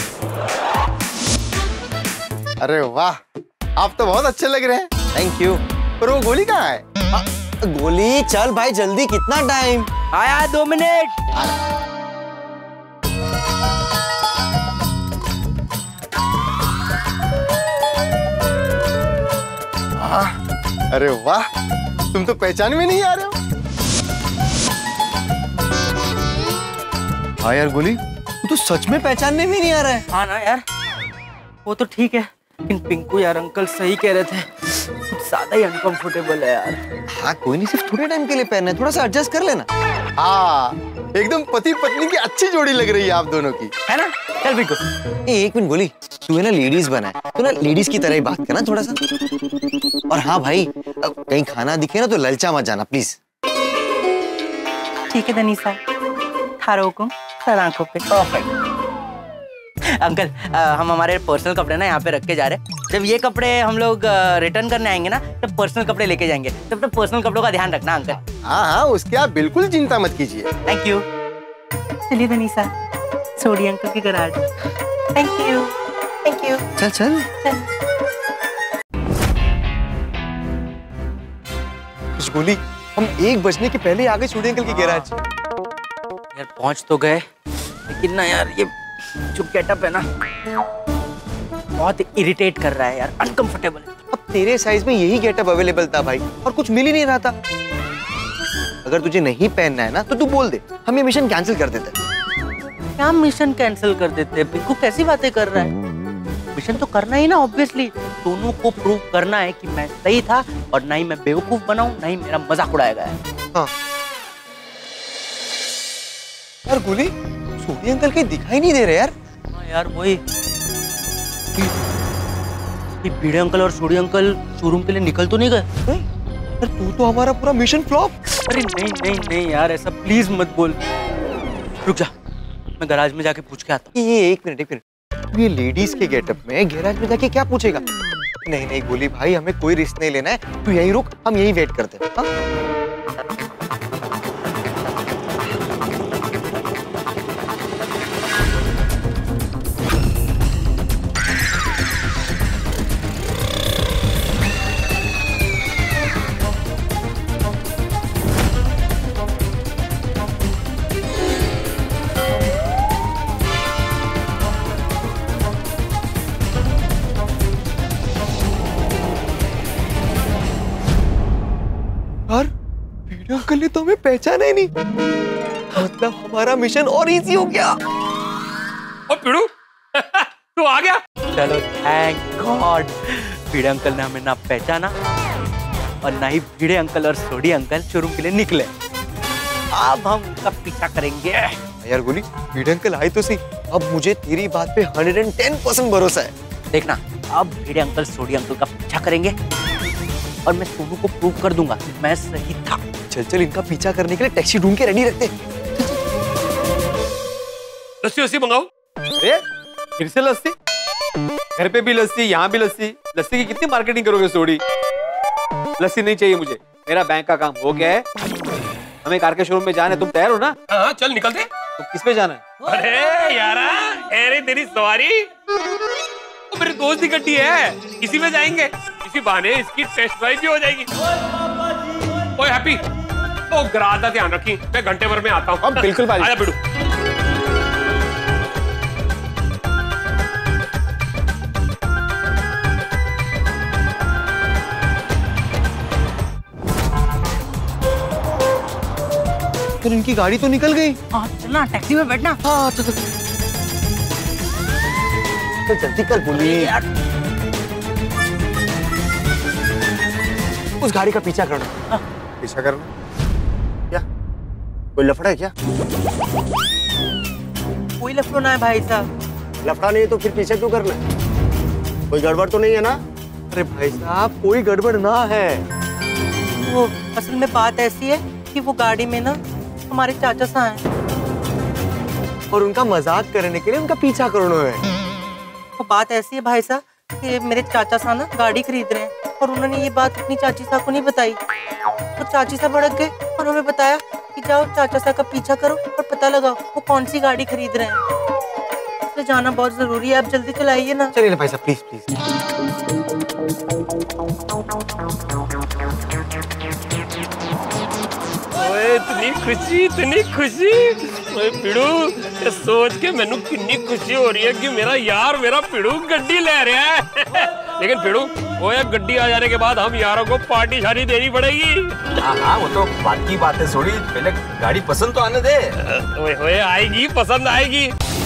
अरे वाह, आप तो बहुत अच्छे लग रहे हैं। Thank you. पर वो गोली कहाँ है? आ, गोली चल भाई जल्दी, कितना टाइम? आया दो मिनट। अरे वाह, तुम तो पहचान में नहीं आ रहे हो। हाँ यार गोली, तू तो सच में पहचानने में नहीं आ रहा है। हाँ ना यार, वो तो ठीक है, लेकिन पिंकू यार अंकल सही कह रहे थे, कुछ ज्यादा ही अनकंफर्टेबल है यार। हाँ कोई नहीं, सिर्फ थोड़े टाइम के लिए पहनना है, थोड़ा सा एडजस्ट कर लेना। हाँ एकदम पति पत्नी की अच्छी जोड़ी लग रही है आप दोनों की, है ना? चल पिंकू। एक मिनट गोली, तू है ना लेडीज बना है, तो ना लेडीज की तरह ही बात करना थोड़ा सा। और हाँ भाई, कहीं खाना दिखे ना तो ललचा मत जाना प्लीज। ठीक है दनीसा, थारा हुकुम सर आंखों पे। परफेक्ट। अंकल आ, हम हमारे पर्सनल कपड़े ना यहाँ पे रख के जा रहे हैं, जब ये कपड़े हम लोग रिटर्न करने आएंगे ना तब पर्सनल कपड़े लेके जाएंगे, तब तक पर्सनल कपड़ों का ध्यान रखना अंकल। हाँ हाँ उसकी आप बिल्कुल चिंता मत कीजिए। Thank you. चलिए दनीसा, सोडी अंकल के garage. Thank you thank you. चल चल चल। गोली, हम एक बजने के पहले आ गए सोडी अंकल के गैराज। यार पहुंच तो गए, लेकिन ना यार ये जो गेटअप है ना बहुत इरिटेट कर रहा है यार, अनकंफर्टेबल है। अब तेरे साइज में यही गेटअप अवेलेबल था भाई, और कुछ मिल ही नहीं रहा था। अगर तुझे नहीं पहनना है ना तो तू बोल दे, हम ये मिशन कैंसिल कर देते। क्या मिशन कैंसिल कर देते? पिंकू कैसी बातें कर रहा है? मिशन तो करना ही ना, ऑब्वियसली दोनों को प्रूव करना है कि मैं सही था और ना ही मैं बेवकूफ बनाऊं, ना ही मेरा मजाक उड़ाया गया है। हाँ यार गोली, सोडी अंकल कहीं दिखाई नहीं दे रहे यार। हाँ यार वही, ये भिड़े अंकल और सोडी अंकल शोरूम के लिए निकल तो नहीं गए? यार तू तो हमारा पूरा मिशन फ्लॉप। अरे नहीं नहीं नहीं यार, ऐसा प्लीज मत बोल। रुक जा, मैं गैराज में जाके पूछ के आता हूँ। ये एक मिनट एक मिनट, ये लेडीज के गेटअप में गैराज में जाके क्या पूछेगा? नहीं नहीं गोली भाई, हमें कोई रिस्क नहीं लेना है, तू यहीं रुक, हम यहीं वेट करते हैं। हाँ? यार वीडियो अंकल ने तो हमें पहचाना ही नहीं, मतलब हमारा मिशन और इजी हो गया। ओ पिड़ू तू आ गया। चलो थैंक गॉड, भिड़े अंकल ने हमें ना पहचाना और ना ही भिड़े अंकल और सोडी अंकल शोरूम के लिए निकले। अब हम उनका पीछा करेंगे। यार गोली, भिड़े अंकल आए तो सही, अब मुझे तेरी बात पे एक सौ दस परसेंट भरोसा है। देखना, अब भिड़े अंकल सोडी अंकल का पीछा करेंगे और मैं सोनू को प्रूव कर दूंगा कि मैं सही था। चल चल, इनका पीछा करने के लिए टैक्सी ढूंढ के रेडी रखते। लस्सी वस्सी मंगाओ। अरे फिर से लस्सी? घर पे भी लस्सी, यहाँ भी लस्सी। लस्सी की कितनी मार्केटिंग करोगे सोडी? लस्सी नहीं चाहिए मुझे, मेरा बैंक का काम हो गया है। हमें कार के शोरूम में जाना है, तुम तैयार हो ना? हाँ चल निकलते। तो किस पे जाना है? अरे यारा, अरे तेरी सवारी तो मेरे दोस्त की गड्डी है, इसी में जाएंगे। इसी बहाने इसकी टेस्ट ड्राइव भी हो जाएगी। ओए हैप्पी, ओ गराज का ध्यान रखी, मैं घंटे भर में आता हूँ। अब बिल्कुल भाई। आजा बिड़ू। फिर इनकी गाड़ी तो निकल गई। हाँ चलना, टैक्सी में बैठना। हाँ चल चल तो जल्दी कर गोली। उस गाड़ी का पीछा करना। हाँ। पीछा करना क्या? कोई लफड़ा है क्या? कोई लफड़ा ना है भाई साहब। लफड़ा नहीं तो फिर पीछे क्यों करना? कोई गड़बड़ तो नहीं है ना? अरे भाई साहब कोई गड़बड़ ना है। वो असल में बात ऐसी है कि वो गाड़ी में ना हमारे चाचा सा हैं और उनका मजाक करने के लिए उनका पीछा करना है। वो बात ऐसी है भाई साहब कि मेरे चाचा सा ना गाड़ी खरीद रहे हैं और उन्होंने ये बात अपनी चाची सा को नहीं बताई। तो चाची सा भड़क गए और हमें बताया कि जाओ चाचा सा का पीछा करो और पता लगाओ वो कौन सी गाड़ी खरीद रहे हैं। इसलिए जाना बहुत जरूरी है, आप जल्दी चलाइए ना। चलिए भाई साहब प्लीज प्लीज। ओए इतनी खुशी इतनी खुशी। ओए पिड़ू ये सोच के मैनू कितनी खुशी हो रही है कि मेरा यार मेरा पिड़ू गड्डी ले रहा है। लेकिन पिड़ू ओए गड्डी आ जाने के बाद हम यारों को पार्टी शारी देनी पड़ेगी। हाँ हाँ वो तो बात की बात है, थोड़ी पहले गाड़ी पसंद तो आने दे। ओए ओए आएगी, पसंद आएगी।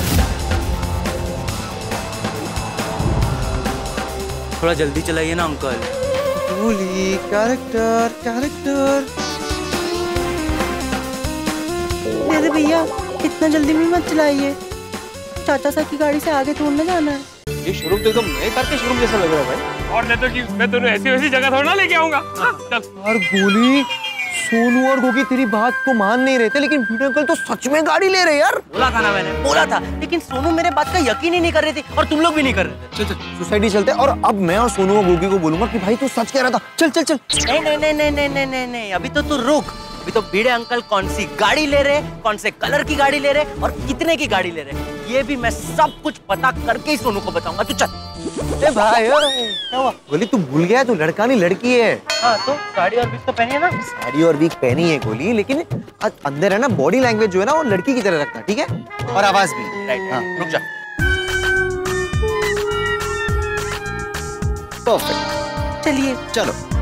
थोड़ा जल्दी चलाइए ना अंकल। गोली कैरेक्टर कैरेक्टर। अरे भैया इतना जल्दी भी मत चलाइए, चाचा सा की गाड़ी से आगे थोड़ा ना जाना है। ये शोरूम तो एकदम नए कार के शोरूम जैसा लग रहा है भाई। और नहीं तो कि मैं तुम्हें ऐसी वैसी जगह थोड़ा ना लेके आऊंगा। चल। और गोली सोनू और गोगी तेरी बात को मान नहीं रहे थे, लेकिन भिड़े अंकल तो सच में गाड़ी ले रहे यार। बोला था ना मैंने, बोला था, लेकिन सोनू मेरे बात का यकीन ही नहीं कर रही थी और तुम लोग भी नहीं कर रहे थे। चल चल सोसाइटी चलते हैं और अब मैं और सोनू और गोगी को बोलूंगा कि भाई तू सच कह रहा था। चल चल चल। नहीं नहीं नहीं नहीं नहीं नहीं नहीं नहीं अभी तो तू रुक। अभी तो भिड़े अंकल कौन सी गाड़ी ले रहे, कौन से कलर की गाड़ी ले रहे और कितने की गाड़ी ले रहे, ये भी मैं सब कुछ पता करके ही सोनू को बताऊंगा। तू चल। ए भाई क्या हुआ? गोली तू भूल गया, तू लड़का नहीं लड़की है। हाँ तो साड़ी और विग तो पहनी है ना? साड़ी और विग पहनी है गोली, लेकिन अंदर है ना बॉडी लैंग्वेज जो है ना वो लड़की की तरह रखना, ठीक है? और आवाज भी। राइट। हाँ रुक जा। परफेक्ट। चलिए चलो।